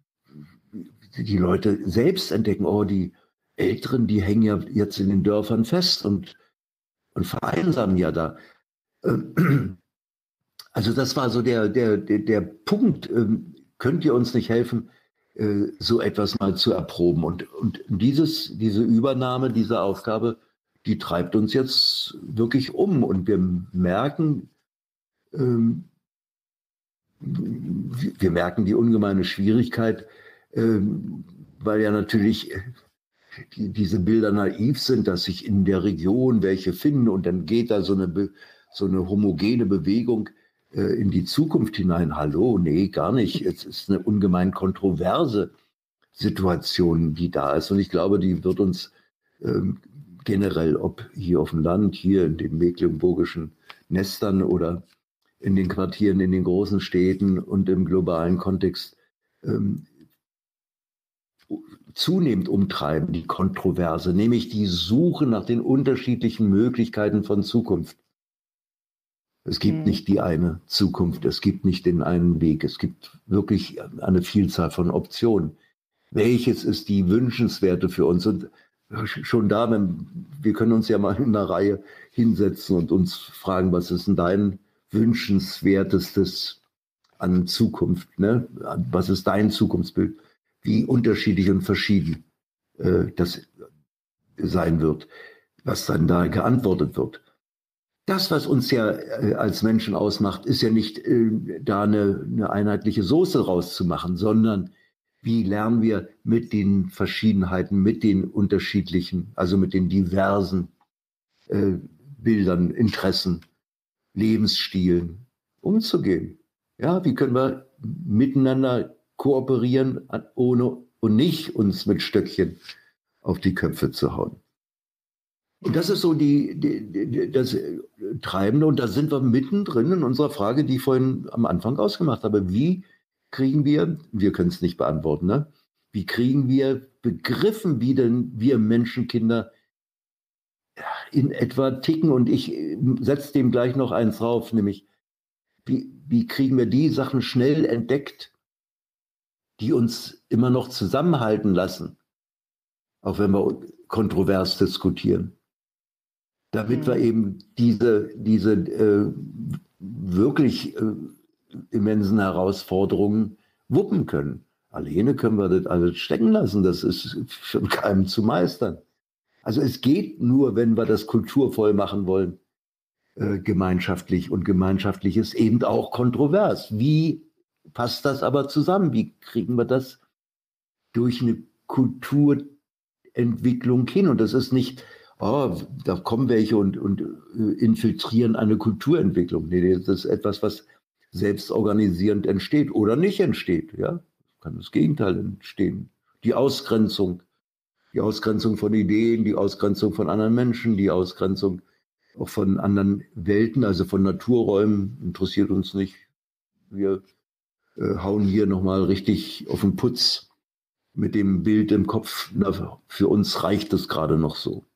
die Leute selbst entdecken, oh, die Älteren, die hängen ja jetzt in den Dörfern fest und, und vereinsamen ja da. Also das war so der, der, der, der Punkt, könnt ihr uns nicht helfen, so etwas mal zu erproben. Und, und dieses, diese Übernahme, diese Aufgabe, die treibt uns jetzt wirklich um. Und wir merken, ähm, wir merken die ungemeine Schwierigkeit, ähm, weil ja natürlich die, diese Bilder naiv sind, dass sich in der Region welche finden und dann geht da so eine, so eine homogene Bewegung äh, in die Zukunft hinein. Hallo, nee, gar nicht. Es ist eine ungemein kontroverse Situation, die da ist. Und ich glaube, die wird uns ähm, generell, ob hier auf dem Land, hier in den mecklenburgischen Nestern oder in den Quartieren, in den großen Städten und im globalen Kontext ähm, zunehmend umtreiben, die Kontroverse, nämlich die Suche nach den unterschiedlichen Möglichkeiten von Zukunft. Es gibt mhm. nicht die eine Zukunft, es gibt nicht den einen Weg, es gibt wirklich eine Vielzahl von Optionen. Welches ist die wünschenswerte für uns? Und schon da, wenn, wir können uns ja mal in einer Reihe hinsetzen und uns fragen, was ist denn dein wünschenswertestes an Zukunft? Ne? Was ist dein Zukunftsbild? Wie unterschiedlich und verschieden äh, das sein wird, was dann da geantwortet wird. Das, was uns ja äh, als Menschen ausmacht, ist ja nicht äh, da eine, eine einheitliche Soße rauszumachen, sondern wie lernen wir mit den Verschiedenheiten, mit den unterschiedlichen, also mit den diversen äh, Bildern, Interessen, Lebensstilen umzugehen. Ja, wie können wir miteinander kooperieren, ohne und nicht uns mit Stöckchen auf die Köpfe zu hauen. Und das ist so die, die, die, das Treibende. Und da sind wir mittendrin in unserer Frage, die ich vorhin am Anfang ausgemacht habe. Wie kriegen wir, wir können es nicht beantworten, ne? Wie kriegen wir begriffen, wie denn wir Menschenkinder in etwa ticken? Und ich setze dem gleich noch eins drauf, nämlich wie, wie kriegen wir die Sachen schnell entdeckt, die uns immer noch zusammenhalten lassen, auch wenn wir kontrovers diskutieren, damit mhm. wir eben diese, diese äh, wirklich äh, immensen Herausforderungen wuppen können. Alleine können wir das alles stecken lassen, das ist für keinen zu meistern. Also es geht nur, wenn wir das kulturvoll machen wollen, äh, gemeinschaftlich, und gemeinschaftlich ist eben auch kontrovers. Wie passt das aber zusammen? Wie kriegen wir das durch eine Kulturentwicklung hin? Und das ist nicht, oh, da kommen welche und, und äh, infiltrieren eine Kulturentwicklung. Nee, das ist etwas, was selbstorganisierend entsteht oder nicht entsteht. Ja? Kann das Gegenteil entstehen. Die Ausgrenzung, die Ausgrenzung von Ideen, die Ausgrenzung von anderen Menschen, die Ausgrenzung auch von anderen Welten, also von Naturräumen, interessiert uns nicht. Wir äh, hauen hier nochmal richtig auf den Putz mit dem Bild im Kopf. Na, für uns reicht es gerade noch so.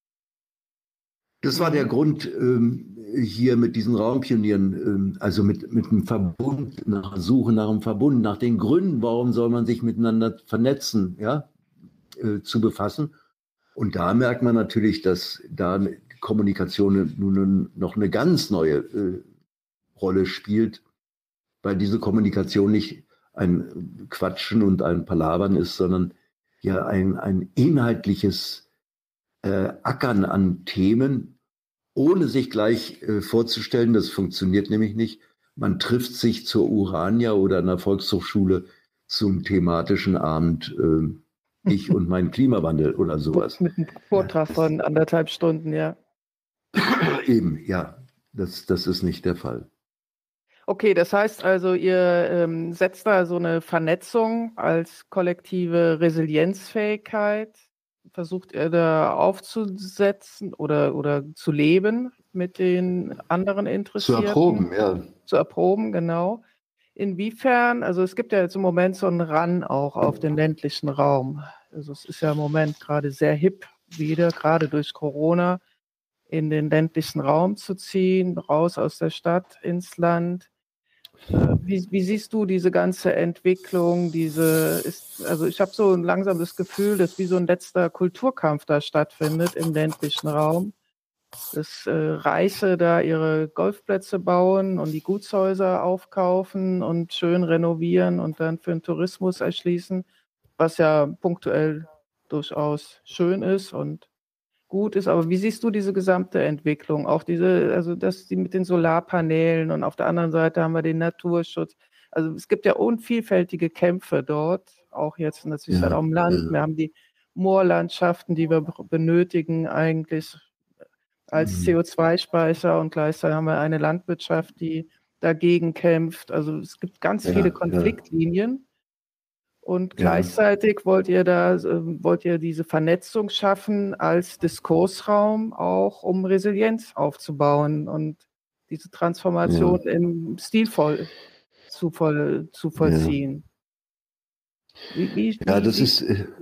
Das war der Grund ähm, hier mit diesen Raumpionieren, ähm, also mit, mit einem Verbund, nach der Suche nach einem Verbund, nach den Gründen, warum soll man sich miteinander vernetzen, ja, äh, zu befassen. Und da merkt man natürlich, dass da Kommunikation nun noch eine ganz neue äh, Rolle spielt, weil diese Kommunikation nicht ein Quatschen und ein Palavern ist, sondern ja ein, ein inhaltliches äh, Ackern an Themen, ohne sich gleich äh, vorzustellen, das funktioniert nämlich nicht. Man trifft sich zur Urania oder einer Volkshochschule zum thematischen Abend, äh, ich und mein Klimawandel oder sowas. Mit einem Vortrag ja, von anderthalb Stunden, ja. Eben, ja, das, das ist nicht der Fall. Okay, das heißt also, ihr ähm, setzt da so eine Vernetzung als kollektive Resilienzfähigkeit, versucht ihr da aufzusetzen oder, oder zu leben mit den anderen Interessierten? Zu erproben, ja. Zu erproben, genau. Inwiefern, also es gibt ja jetzt im Moment so einen Run auch auf den ländlichen Raum. Also es ist ja im Moment gerade sehr hip, wieder, gerade durch Corona, in den ländlichen Raum zu ziehen, raus aus der Stadt ins Land. Wie, wie siehst du diese ganze Entwicklung? Diese ist, also ich habe so langsam das Gefühl, dass wie so ein letzter Kulturkampf da stattfindet im ländlichen Raum. Dass äh, Reiche da ihre Golfplätze bauen und die Gutshäuser aufkaufen und schön renovieren und dann für den Tourismus erschließen, was ja punktuell durchaus schön ist und gut ist. Aber wie siehst du diese gesamte Entwicklung? Auch diese, also das die mit den Solarpanelen und auf der anderen Seite haben wir den Naturschutz. Also es gibt ja unvielfältige Kämpfe dort, auch jetzt natürlich halt Ja, auch im Land. ja. Wir haben die Moorlandschaften, die wir benötigen eigentlich als Mhm. C O zwei Speicher und gleichzeitig haben wir eine Landwirtschaft, die dagegen kämpft. Also es gibt ganz viele Ja, ja, Konfliktlinien. Und ja, gleichzeitig wollt ihr da, äh, wollt ihr diese Vernetzung schaffen als Diskursraum, auch um Resilienz aufzubauen und diese ja, Transformation im stilvoll zu, voll, zu ja. vollziehen. Wie, wie, Ja, wie das ist, siehst äh,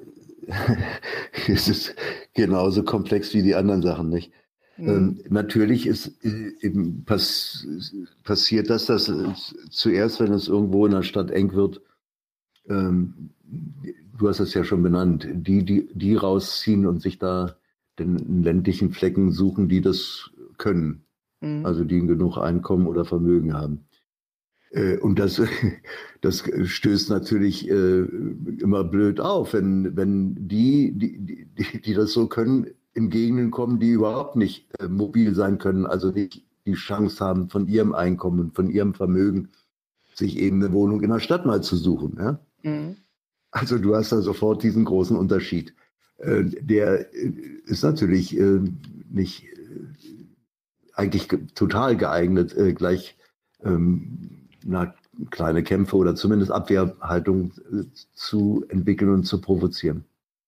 es ist genauso komplex wie die anderen Sachen, nicht? du? Ähm, natürlich ist äh, eben pass passiert das, dass es zuerst, wenn es irgendwo in der Stadt eng wird, ähm, du hast es ja schon benannt, die, die, die rausziehen und sich da den ländlichen Flecken suchen, die das können, Mhm. also die genug Einkommen oder Vermögen haben. Äh, und das, das stößt natürlich äh, immer blöd auf, wenn, wenn die, die, die, die das so können, in Gegenden kommen, die überhaupt nicht äh, mobil sein können, also nicht die Chance haben, von ihrem Einkommen und von ihrem Vermögen sich eben eine Wohnung in der Stadt mal zu suchen. Ja? Mhm. Also du hast da sofort diesen großen Unterschied. Äh, der äh, ist natürlich äh, nicht äh, eigentlich ge total geeignet, äh, gleich ähm, na, kleine Kämpfe oder zumindest Abwehrhaltung äh, zu entwickeln und zu provozieren.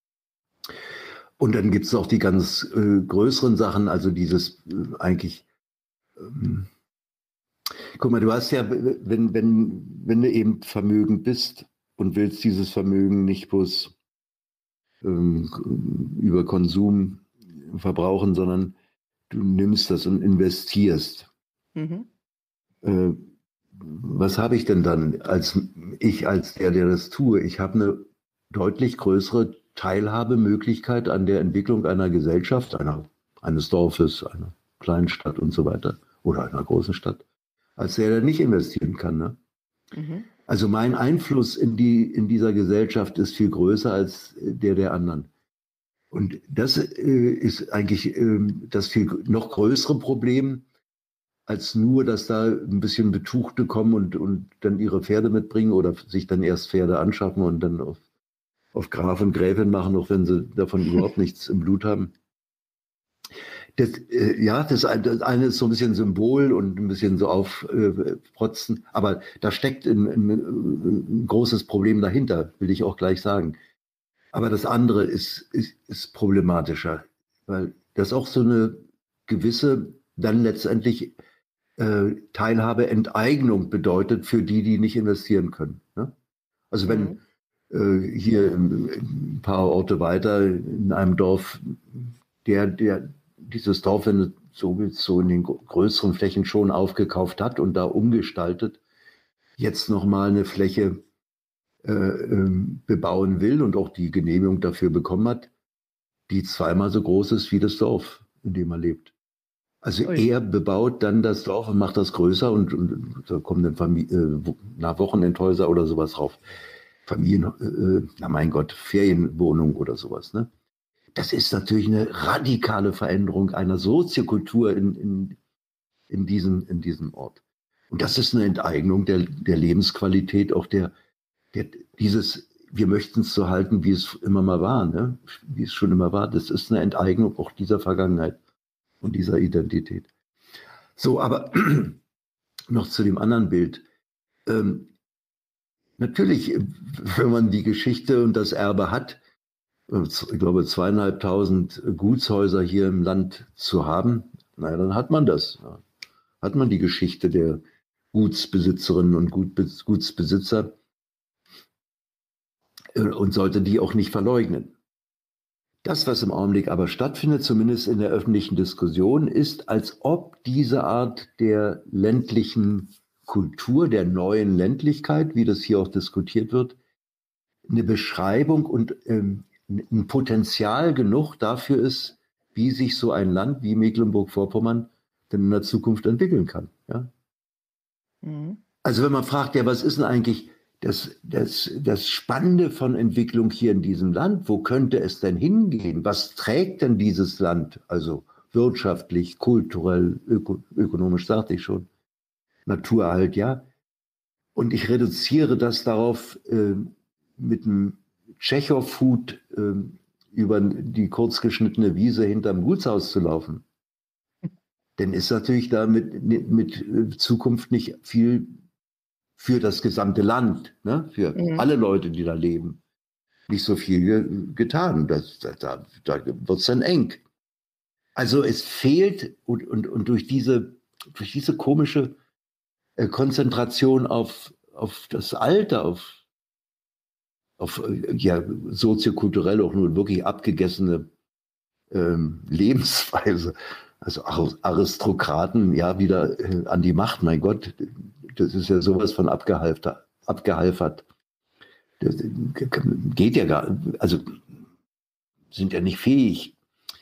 Und dann gibt es auch die ganz äh, größeren Sachen, also dieses äh, eigentlich, ähm, guck mal, du hast ja, wenn, wenn, wenn du eben vermögend bist und willst dieses Vermögen nicht bloß ähm, über Konsum verbrauchen, sondern du nimmst das und investierst. Mhm. Äh, was habe ich denn dann als ich, als der, der das tue? Ich habe eine deutlich größere Teilhabemöglichkeit an der Entwicklung einer Gesellschaft, einer, eines Dorfes, einer kleinen Stadt und so weiter oder einer großen Stadt, als der, der nicht investieren kann. Ne? Mhm. Also mein Einfluss in, die, in dieser Gesellschaft ist viel größer als der der anderen. Und das äh, ist eigentlich äh, das viel noch größere Problem, als nur, dass da ein bisschen Betuchte kommen und, und dann ihre Pferde mitbringen oder sich dann erst Pferde anschaffen und dann auf, auf Graf und Gräfin machen, auch wenn sie davon überhaupt nichts im Blut haben. Das, äh, ja, das, das eine ist so ein bisschen Symbol und ein bisschen so aufprotzen, äh, aber da steckt ein, ein, ein großes Problem dahinter, will ich auch gleich sagen. Aber das andere ist, ist, ist problematischer, weil das auch so eine gewisse, dann letztendlich äh, Teilhabe, Enteignung bedeutet für die, die nicht investieren können. Ne? Also wenn Mhm. äh, hier ein paar Orte weiter in einem Dorf, der, der dieses Dorf, wenn du so willst, so in den größeren Flächen schon aufgekauft hat und da umgestaltet, jetzt nochmal eine Fläche äh, ähm, bebauen will und auch die Genehmigung dafür bekommen hat, die zweimal so groß ist wie das Dorf, in dem er lebt. Also Ui. er bebaut dann das Dorf und macht das größer und, und da kommen dann Familie, äh, na, Wochenendhäuser oder sowas drauf. Familien, äh, na mein Gott, Ferienwohnung oder sowas. Ne? Das ist natürlich eine radikale Veränderung einer Soziokultur in, in, in, diesem, in diesem Ort. Und das ist eine Enteignung der, der Lebensqualität, auch der, der dieses, wir möchten es so halten, wie es immer mal war, ne? Wie es schon immer war. Das ist eine Enteignung auch dieser Vergangenheit und dieser Identität. So, aber noch zu dem anderen Bild. Ähm, natürlich, wenn man die Geschichte und das Erbe hat, ich glaube zweieinhalbtausend Gutshäuser hier im Land zu haben, naja, dann hat man das. Ja. Hat man die Geschichte der Gutsbesitzerinnen und Gutsbesitzer äh, und sollte die auch nicht verleugnen. Das, was im Augenblick aber stattfindet, zumindest in der öffentlichen Diskussion, ist, als ob diese Art der ländlichen Kultur, der neuen Ländlichkeit, wie das hier auch diskutiert wird, eine Beschreibung und ähm, ein Potenzial genug dafür ist, wie sich so ein Land wie Mecklenburg-Vorpommern denn in der Zukunft entwickeln kann. Ja? Mhm. Also wenn man fragt, ja, was ist denn eigentlich das, das, das Spannende von Entwicklung hier in diesem Land, wo könnte es denn hingehen? Was trägt denn dieses Land? Also wirtschaftlich, kulturell, öko, ökonomisch, sagte ich schon. Naturerhalt, ja. Und ich reduziere das darauf, äh, mit einem Tschechow-Hut äh, über die kurzgeschnittene Wiese hinterm Gutshaus zu laufen. Denn ist natürlich da mit, mit Zukunft nicht viel für das gesamte Land, ne? Für mhm. alle Leute, die da leben, nicht so viel getan. Das, das, da da wird es dann eng. Also es fehlt, und, und, und durch, diese, durch diese komische äh, Konzentration auf, auf das Alter, auf, auf äh, ja, soziokulturell auch nur wirklich abgegessene ähm, Lebensweise, also Aristokraten, ja, wieder äh, an die Macht, mein Gott, das ist ja sowas von abgehalftert. abgehalfert. Das geht ja gar nicht, also sind ja nicht fähig.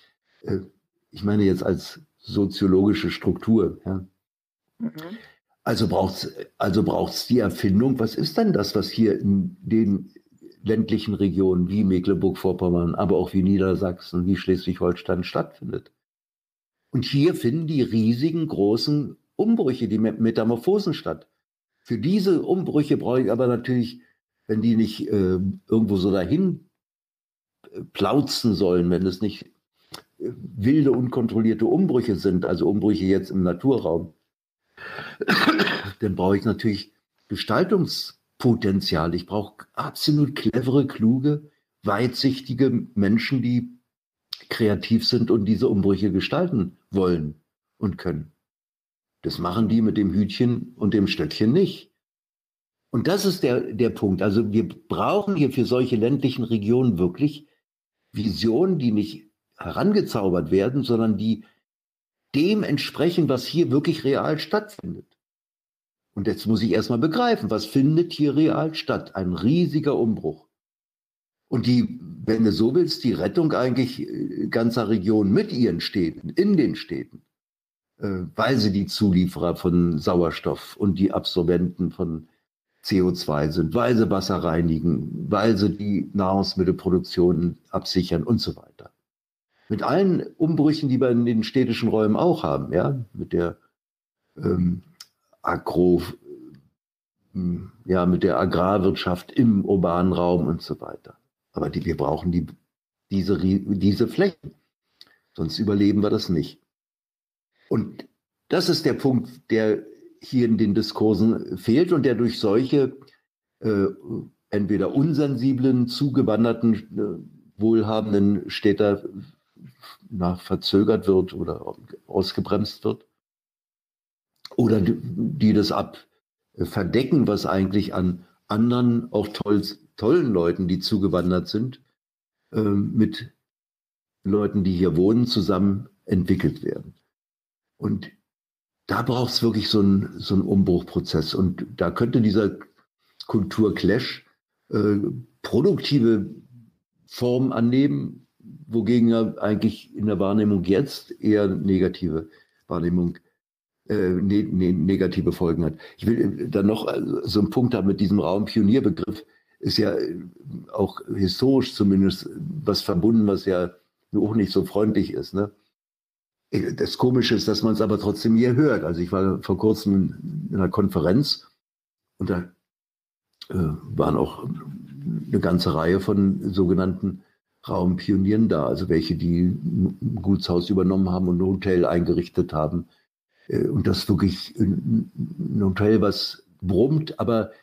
Ich meine jetzt als soziologische Struktur. Ja. Mhm. Also braucht es also braucht's die Erfindung, was ist denn das, was hier in den ländlichen Regionen wie Mecklenburg-Vorpommern, aber auch wie Niedersachsen, wie Schleswig-Holstein stattfindet. Und hier finden die riesigen, großen Umbrüche, die Metamorphosen statt. Für diese Umbrüche brauche ich aber natürlich, wenn die nicht äh, irgendwo so dahin plauzen sollen, wenn es nicht äh, wilde, unkontrollierte Umbrüche sind, also Umbrüche jetzt im Naturraum, dann brauche ich natürlich Gestaltungspotenzial. Ich brauche absolut clevere, kluge, weitsichtige Menschen, die kreativ sind und diese Umbrüche gestalten wollen und können. Das machen die mit dem Hütchen und dem Stöckchen nicht. Und das ist der, der Punkt. Also wir brauchen hier für solche ländlichen Regionen wirklich Visionen, die nicht herangezaubert werden, sondern die dem entsprechen, was hier wirklich real stattfindet. Und jetzt muss ich erstmal begreifen, was findet hier real statt? Ein riesiger Umbruch. Und die, wenn du so willst, die Rettung eigentlich ganzer Regionen mit ihren Städten, in den Städten, äh, weil sie die Zulieferer von Sauerstoff und die Absorbenten von C O zwei sind, weil sie Wasser reinigen, weil sie die Nahrungsmittelproduktion absichern und so weiter. Mit allen Umbrüchen, die wir in den städtischen Räumen auch haben, ja, mit der ähm, Agro, ja, mit der Agrarwirtschaft im urbanen Raum und so weiter. Aber die, wir brauchen die, diese, diese Flächen, sonst überleben wir das nicht. Und das ist der Punkt, der hier in den Diskursen fehlt und der durch solche äh, entweder unsensiblen, zugewanderten, äh, wohlhabenden Städter na, verzögert wird oder ausgebremst wird. Oder die, die das ab äh, verdecken, was eigentlich an anderen, auch toll, tollen Leuten, die zugewandert sind, äh, mit Leuten, die hier wohnen, zusammen entwickelt werden. Und da braucht es wirklich so einen so einen Umbruchprozess. Und da könnte dieser Kulturclash äh, produktive Formen annehmen, wogegen er eigentlich in der Wahrnehmung jetzt eher negative Wahrnehmung, äh, ne, ne, negative Folgen hat. Ich will dann noch so einen Punkt haben mit diesem Raumpionierbegriff. Ist ja auch historisch zumindest was verbunden, was ja auch nicht so freundlich ist, ne? Das Komische ist, dass man es aber trotzdem hier hört. Also ich war vor kurzem in einer Konferenz und da äh, waren auch eine ganze Reihe von sogenannten Raumpionieren da. Also welche, die ein Gutshaus übernommen haben und ein Hotel eingerichtet haben. Äh, und das wirklich ein, ein Hotel, was brummt, aber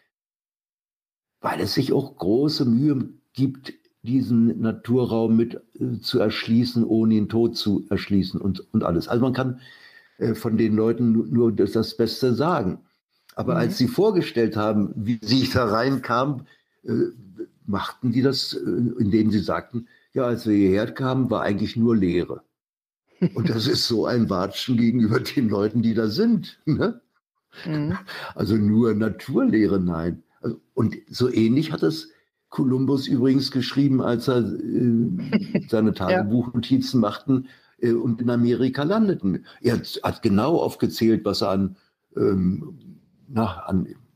weil es sich auch große Mühe gibt, diesen Naturraum mit äh, zu erschließen, ohne ihn tot zu erschließen und, und alles. Also man kann äh, von den Leuten nur, nur das, das Beste sagen. Aber mhm. als sie vorgestellt haben, wie sie da reinkamen, äh, machten die das, äh, indem sie sagten, ja, als wir hierher kamen, war eigentlich nur Leere. Und das ist so ein Watschen gegenüber den Leuten, die da sind. Ne? Mhm. Also nur Naturlehre, nein. Also, und so ähnlich hat es Kolumbus übrigens geschrieben, als er äh, seine Tagebuchnotizen machten äh, und in Amerika landeten. Er hat, hat genau aufgezählt, was er an, ähm, na, an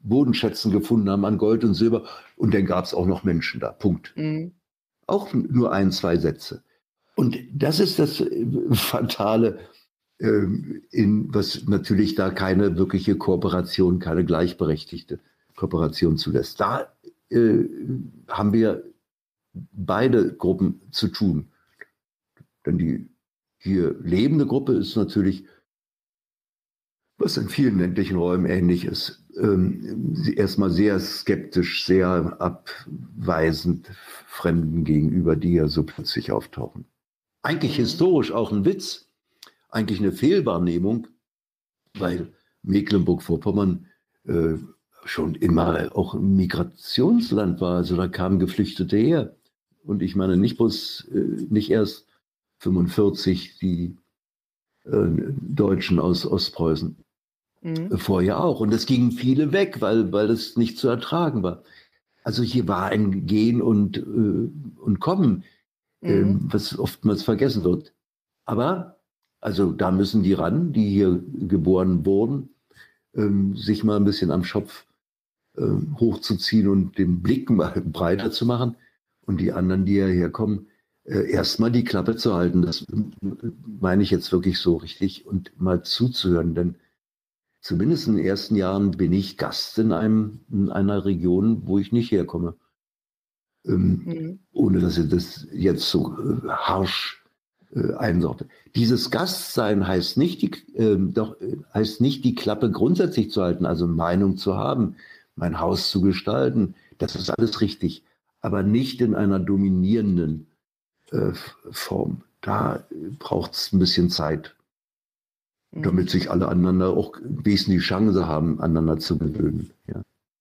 Bodenschätzen gefunden haben an Gold und Silber. Und dann gab es auch noch Menschen da. Punkt. Mhm. Auch nur ein, zwei Sätze. Und das ist das äh, Fatale, äh, in, was natürlich da keine wirkliche Kooperation, keine gleichberechtigte Kooperation zulässt. Da äh, haben wir beide Gruppen zu tun. Denn die hier lebende Gruppe ist natürlich, was in vielen ländlichen Räumen ähnlich ist, ähm, erstmal sehr skeptisch, sehr abweisend Fremden gegenüber, die ja so plötzlich auftauchen. Eigentlich Mhm. historisch auch ein Witz, eigentlich eine Fehlwahrnehmung, weil Mecklenburg-Vorpommern äh, schon immer auch ein Migrationsland war. Also da kamen Geflüchtete her. Und ich meine nicht bloß, äh, nicht erst fünfundvierzig die äh, Deutschen aus Ostpreußen, Mhm. vorher auch. Und es gingen viele weg, weil, weil das nicht zu ertragen war. Also hier war ein Gehen und, äh, und Kommen, äh, Mhm. was oftmals vergessen wird. Aber, also da müssen die ran, die hier geboren wurden, ähm, sich mal ein bisschen am Schopf äh, hochzuziehen und den Blick mal breiter zu machen. Und die anderen, die hierher kommen, äh, erstmal die Klappe zu halten. Das äh, meine ich jetzt wirklich so richtig und mal zuzuhören. Denn zumindest in den ersten Jahren bin ich Gast in, einem, in einer Region, wo ich nicht herkomme. Ähm, Mhm. ohne dass ich das jetzt so äh, harsch äh, einsorte. Dieses Gastsein heißt nicht, die, äh, doch, äh, heißt nicht, die Klappe grundsätzlich zu halten, also Meinung zu haben, mein Haus zu gestalten. Das ist alles richtig, aber nicht in einer dominierenden äh, Form. Da braucht es ein bisschen Zeit, Mhm. damit sich alle aneinander auch wesentlich die Chance haben, aneinander zu gewöhnen. Ja.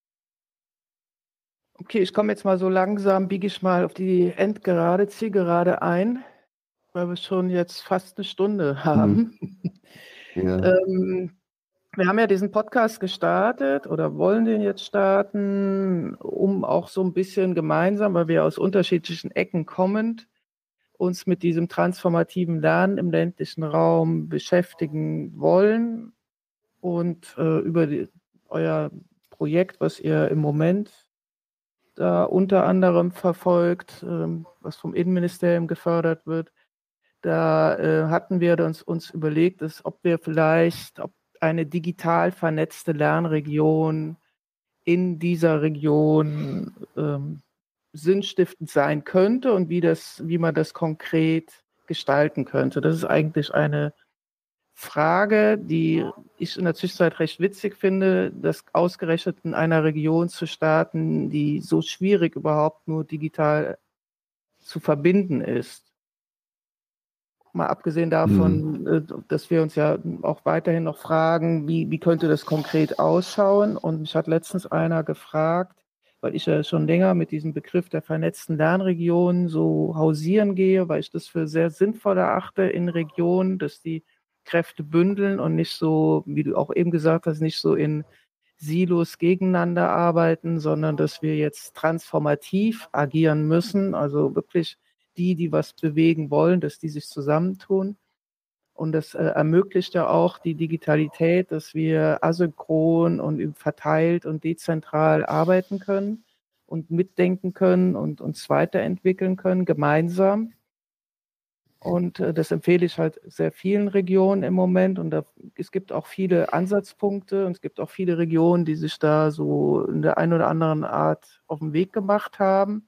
Okay, ich komme jetzt mal so langsam, biege ich mal auf die Endgerade, Zielgerade ein, weil wir schon jetzt fast eine Stunde Hm. haben. Ja. ähm, wir haben ja diesen Podcast gestartet oder wollen den jetzt starten, um auch so ein bisschen gemeinsam, weil wir aus unterschiedlichen Ecken kommend, uns mit diesem transformativen Lernen im ländlichen Raum beschäftigen wollen und äh, über die, euer Projekt, was ihr im Moment da unter anderem verfolgt, ähm, was vom Innenministerium gefördert wird. Da äh, hatten wir uns, uns überlegt, dass, ob wir vielleicht ob eine digital vernetzte Lernregion in dieser Region ähm, sinnstiftend sein könnte und wie, das, wie man das konkret gestalten könnte. Das ist eigentlich eine Frage, die ich in der Zwischenzeit recht witzig finde, das ausgerechnet in einer Region zu starten, die so schwierig überhaupt nur digital zu verbinden ist. Mal abgesehen Hm. davon, äh, dass wir uns ja auch weiterhin noch fragen, wie, wie könnte das konkret ausschauen? Und mich hat letztens einer gefragt, weil ich ja schon länger mit diesem Begriff der vernetzten Lernregionen so hausieren gehe, weil ich das für sehr sinnvoll erachte in Regionen, dass die Kräfte bündeln und nicht so, wie du auch eben gesagt hast, nicht so in Silos gegeneinander arbeiten, sondern dass wir jetzt transformativ agieren müssen, also wirklich die, die was bewegen wollen, dass die sich zusammentun. Und das äh, ermöglicht ja auch die Digitalität, dass wir asynchron und verteilt und dezentral arbeiten können und mitdenken können und uns weiterentwickeln können, gemeinsam. Und äh, das empfehle ich halt sehr vielen Regionen im Moment. Und da, es gibt auch viele Ansatzpunkte und es gibt auch viele Regionen, die sich da so in der einen oder anderen Art auf den Weg gemacht haben.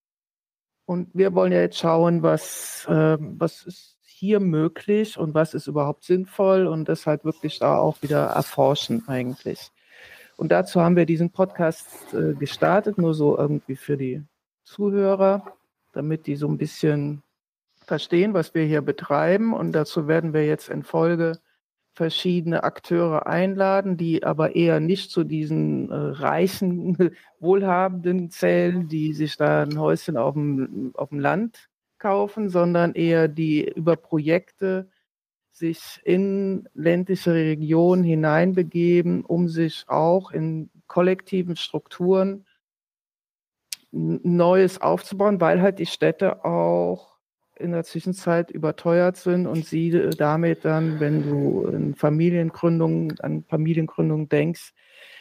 Und wir wollen ja jetzt schauen, was, äh, was ist hier möglich und was ist überhaupt sinnvoll und das halt wirklich da auch wieder erforschen eigentlich. Und dazu haben wir diesen Podcast äh, gestartet, nur so irgendwie für die Zuhörer, damit die so ein bisschen verstehen, was wir hier betreiben. Und dazu werden wir jetzt in Folge verschiedene Akteure einladen, die aber eher nicht zu diesen äh, reichen, wohlhabenden zählen, die sich da ein Häuschen auf dem, auf dem Land kaufen, sondern eher die über Projekte sich in ländliche Regionen hineinbegeben, um sich auch in kollektiven Strukturen Neues aufzubauen, weil halt die Städte auch in der Zwischenzeit überteuert sind und sie damit dann, wenn du in Familiengründung, an Familiengründung denkst,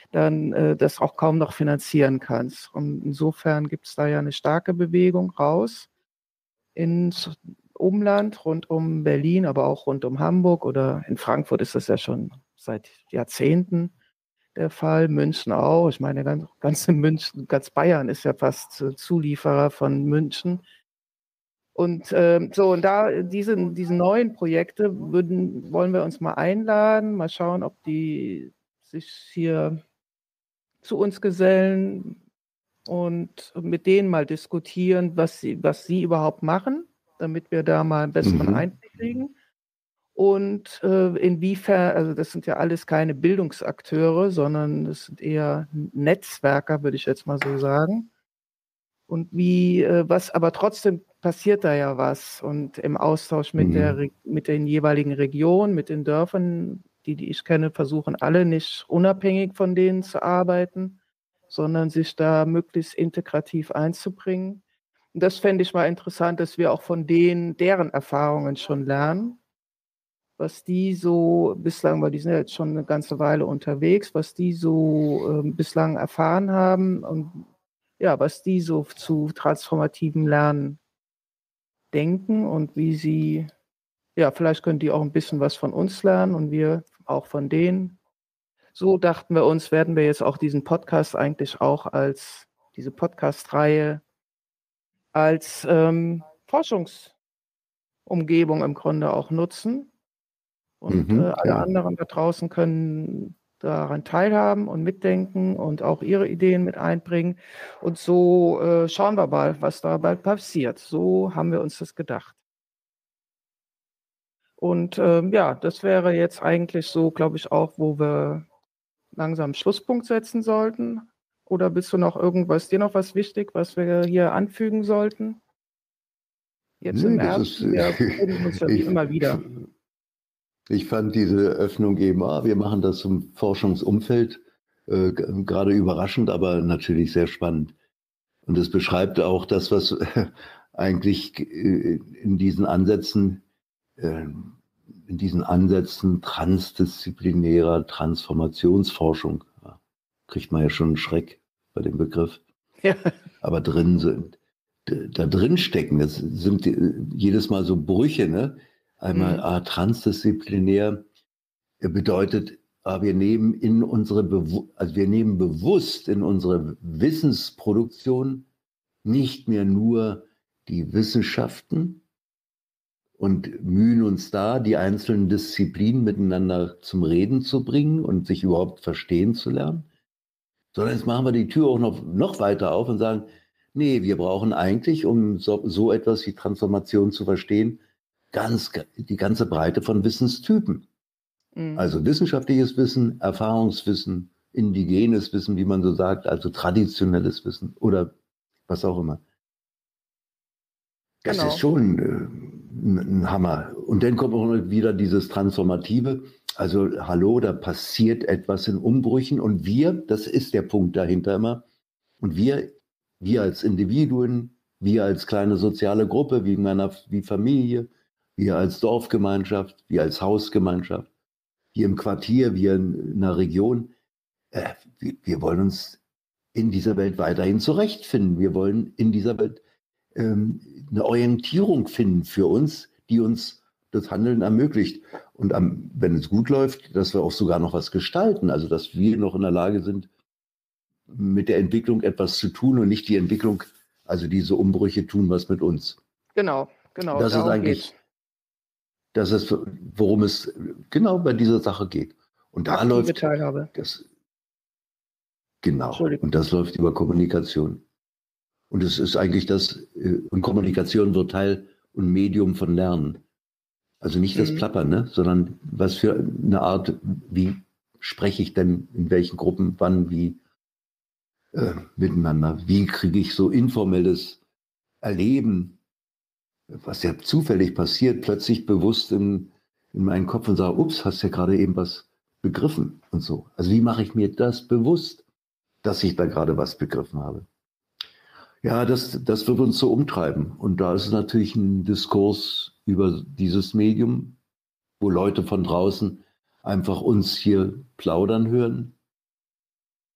dann äh, das auch kaum noch finanzieren kannst. Und insofern gibt es da ja eine starke Bewegung raus ins Umland, rund um Berlin, aber auch rund um Hamburg, oder in Frankfurt ist das ja schon seit Jahrzehnten der Fall, München auch. Ich meine, ganz, ganze München, ganz Bayern ist ja fast äh, Zulieferer von München. Und ähm, so, und da diese, diese neuen Projekte würden, wollen wir uns mal einladen, mal schauen, ob die sich hier zu uns gesellen und mit denen mal diskutieren, was sie, was sie überhaupt machen, damit wir da mal einen besseren Mhm. Einblick kriegen. Und äh, inwiefern, also das sind ja alles keine Bildungsakteure, sondern das sind eher Netzwerker, würde ich jetzt mal so sagen. Und wie, äh, was, aber trotzdem passiert da ja was. Und im Austausch mit der, Mhm. Re- mit den jeweiligen Regionen, mit den Dörfern, die, die ich kenne, versuchen alle nicht unabhängig von denen zu arbeiten, sondern sich da möglichst integrativ einzubringen. Und das fände ich mal interessant, dass wir auch von denen, deren Erfahrungen schon lernen, was die so bislang, weil die sind ja jetzt schon eine ganze Weile unterwegs, was die so äh, bislang erfahren haben und ja, was die so zu transformativem Lernen denken und wie sie, ja, vielleicht können die auch ein bisschen was von uns lernen und wir auch von denen. So dachten wir uns, werden wir jetzt auch diesen Podcast eigentlich auch als, diese Podcast-Reihe als ähm, Forschungsumgebung im Grunde auch nutzen. Und äh, Mhm. alle Ja. anderen da draußen können daran teilhaben und mitdenken und auch ihre Ideen mit einbringen. Und so äh, schauen wir mal, was dabei passiert. So haben wir uns das gedacht. Und ähm, ja, das wäre jetzt eigentlich so, glaube ich, auch, wo wir langsam einen Schlusspunkt setzen sollten. Oder bist du noch irgendwas, dir noch was wichtig, was wir hier anfügen sollten? Jetzt im Nee, das ist, ersten, wir finden uns ja wie ich, immer wieder. ich fand diese Öffnung eben, ah, wir machen das zum Forschungsumfeld, äh, g- gerade überraschend, aber natürlich sehr spannend. Und es beschreibt auch das, was äh, eigentlich äh, in diesen Ansätzen, äh, in diesen Ansätzen transdisziplinärer Transformationsforschung, ja, kriegt man ja schon einen Schreck bei dem Begriff, Ja, aber drin sind. D- Da drin stecken, das sind äh, jedes Mal so Brüche, ne? Einmal mhm. ah, transdisziplinär äh, bedeutet, ah, wir nehmen in unsere, Bewu also wir nehmen bewusst in unsere Wissensproduktion nicht mehr nur die Wissenschaften und mühen uns da, die einzelnen Disziplinen miteinander zum Reden zu bringen und sich überhaupt verstehen zu lernen, sondern jetzt machen wir die Tür auch noch, noch weiter auf und sagen, nee, wir brauchen eigentlich, um so, so etwas wie Transformation zu verstehen, ganz, die ganze Breite von Wissenstypen. Mhm. Also wissenschaftliches Wissen, Erfahrungswissen, indigenes Wissen, wie man so sagt, also traditionelles Wissen oder was auch immer. Das ist Genau. schon äh, ein, ein Hammer. Und dann kommt auch wieder dieses Transformative. Also hallo, da passiert etwas in Umbrüchen und wir, das ist der Punkt dahinter immer, und wir, wir als Individuen, wir als kleine soziale Gruppe, wie, meiner, wie Familie, wir als Dorfgemeinschaft, wir als Hausgemeinschaft, hier im Quartier, wir in einer Region, äh, wir, wir wollen uns in dieser Welt weiterhin zurechtfinden. Wir wollen in dieser Welt ähm, eine Orientierung finden für uns, die uns das Handeln ermöglicht. Und am, wenn es gut läuft, dass wir auch sogar noch was gestalten, also dass wir noch in der Lage sind, mit der Entwicklung etwas zu tun und nicht die Entwicklung, also diese Umbrüche tun was mit uns. Genau, genau, Das ist darum geht's. eigentlich, das ist, worum es genau bei dieser Sache geht. Und da Aktive läuft Teilhabe. das, genau, Entschuldigung. und das läuft über Kommunikation. Und es ist eigentlich das, äh, und Kommunikation wird Teil und Medium von Lernen. Also nicht das Mhm. Plappern, ne? Sondern was für eine Art, wie spreche ich denn in welchen Gruppen, wann, wie äh, miteinander? Wie kriege ich so informelles Erleben, was ja zufällig passiert, plötzlich bewusst in, in meinen Kopf und sage, ups, hast ja gerade eben was begriffen und so. Also wie mache ich mir das bewusst, dass ich da gerade was begriffen habe? Ja, das, das wird uns so umtreiben. Und da ist es natürlich ein Diskurs über dieses Medium, wo Leute von draußen einfach uns hier plaudern hören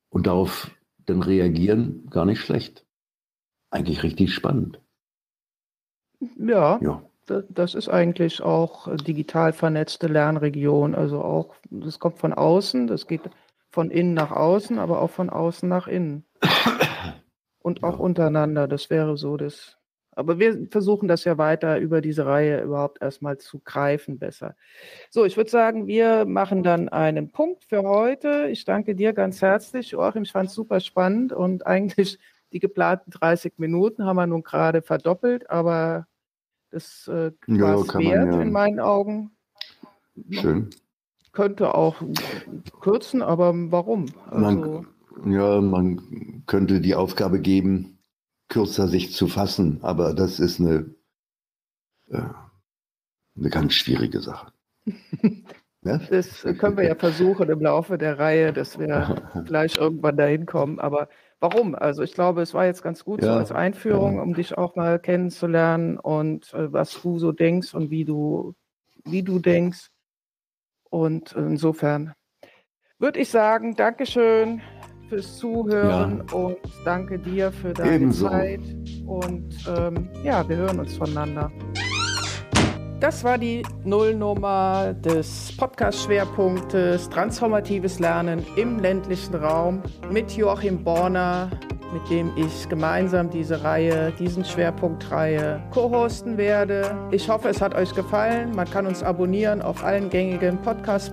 und darauf dann reagieren, gar nicht schlecht. Eigentlich richtig spannend. Ja, Ja. das ist eigentlich auch digital vernetzte Lernregion. Also auch, das kommt von außen, das geht von innen nach außen, aber auch von außen nach innen. Und auch Ja. untereinander, das wäre so das. Aber wir versuchen das ja weiter über diese Reihe überhaupt erstmal zu greifen besser. So, ich würde sagen, wir machen dann einen Punkt für heute. Ich danke dir ganz herzlich, Joachim. Ich fand es super spannend und eigentlich die geplanten dreißig Minuten haben wir nun gerade verdoppelt, aber das äh, Ja, war es kann man wert ja. in meinen Augen. Schön. Könnte auch kürzen, aber warum? Also, Man, ja, man könnte die Aufgabe geben, kürzer sich zu fassen, aber das ist eine, äh, eine ganz schwierige Sache. Ja? das können wir ja versuchen im Laufe der Reihe, dass wir gleich irgendwann dahin kommen. Aber warum? Also ich glaube, es war jetzt ganz gut so Ja, als Einführung, ja. um dich auch mal kennenzulernen und äh, was du so denkst und wie du, wie du denkst. Und insofern würde ich sagen, Dankeschön fürs Zuhören Ja. und danke dir für deine Ebenso. Zeit. Und ähm, ja, wir hören uns voneinander. Das war die Nullnummer des Podcast-Schwerpunktes Transformatives Lernen im ländlichen Raum mit Joachim Borner, mit dem ich gemeinsam diese Reihe, diesen Schwerpunktreihe co-hosten werde. Ich hoffe, es hat euch gefallen. Man kann uns abonnieren auf allen gängigen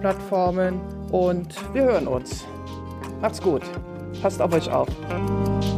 Podcast-Plattformen und wir hören uns. Macht's gut. Passt auf euch auf.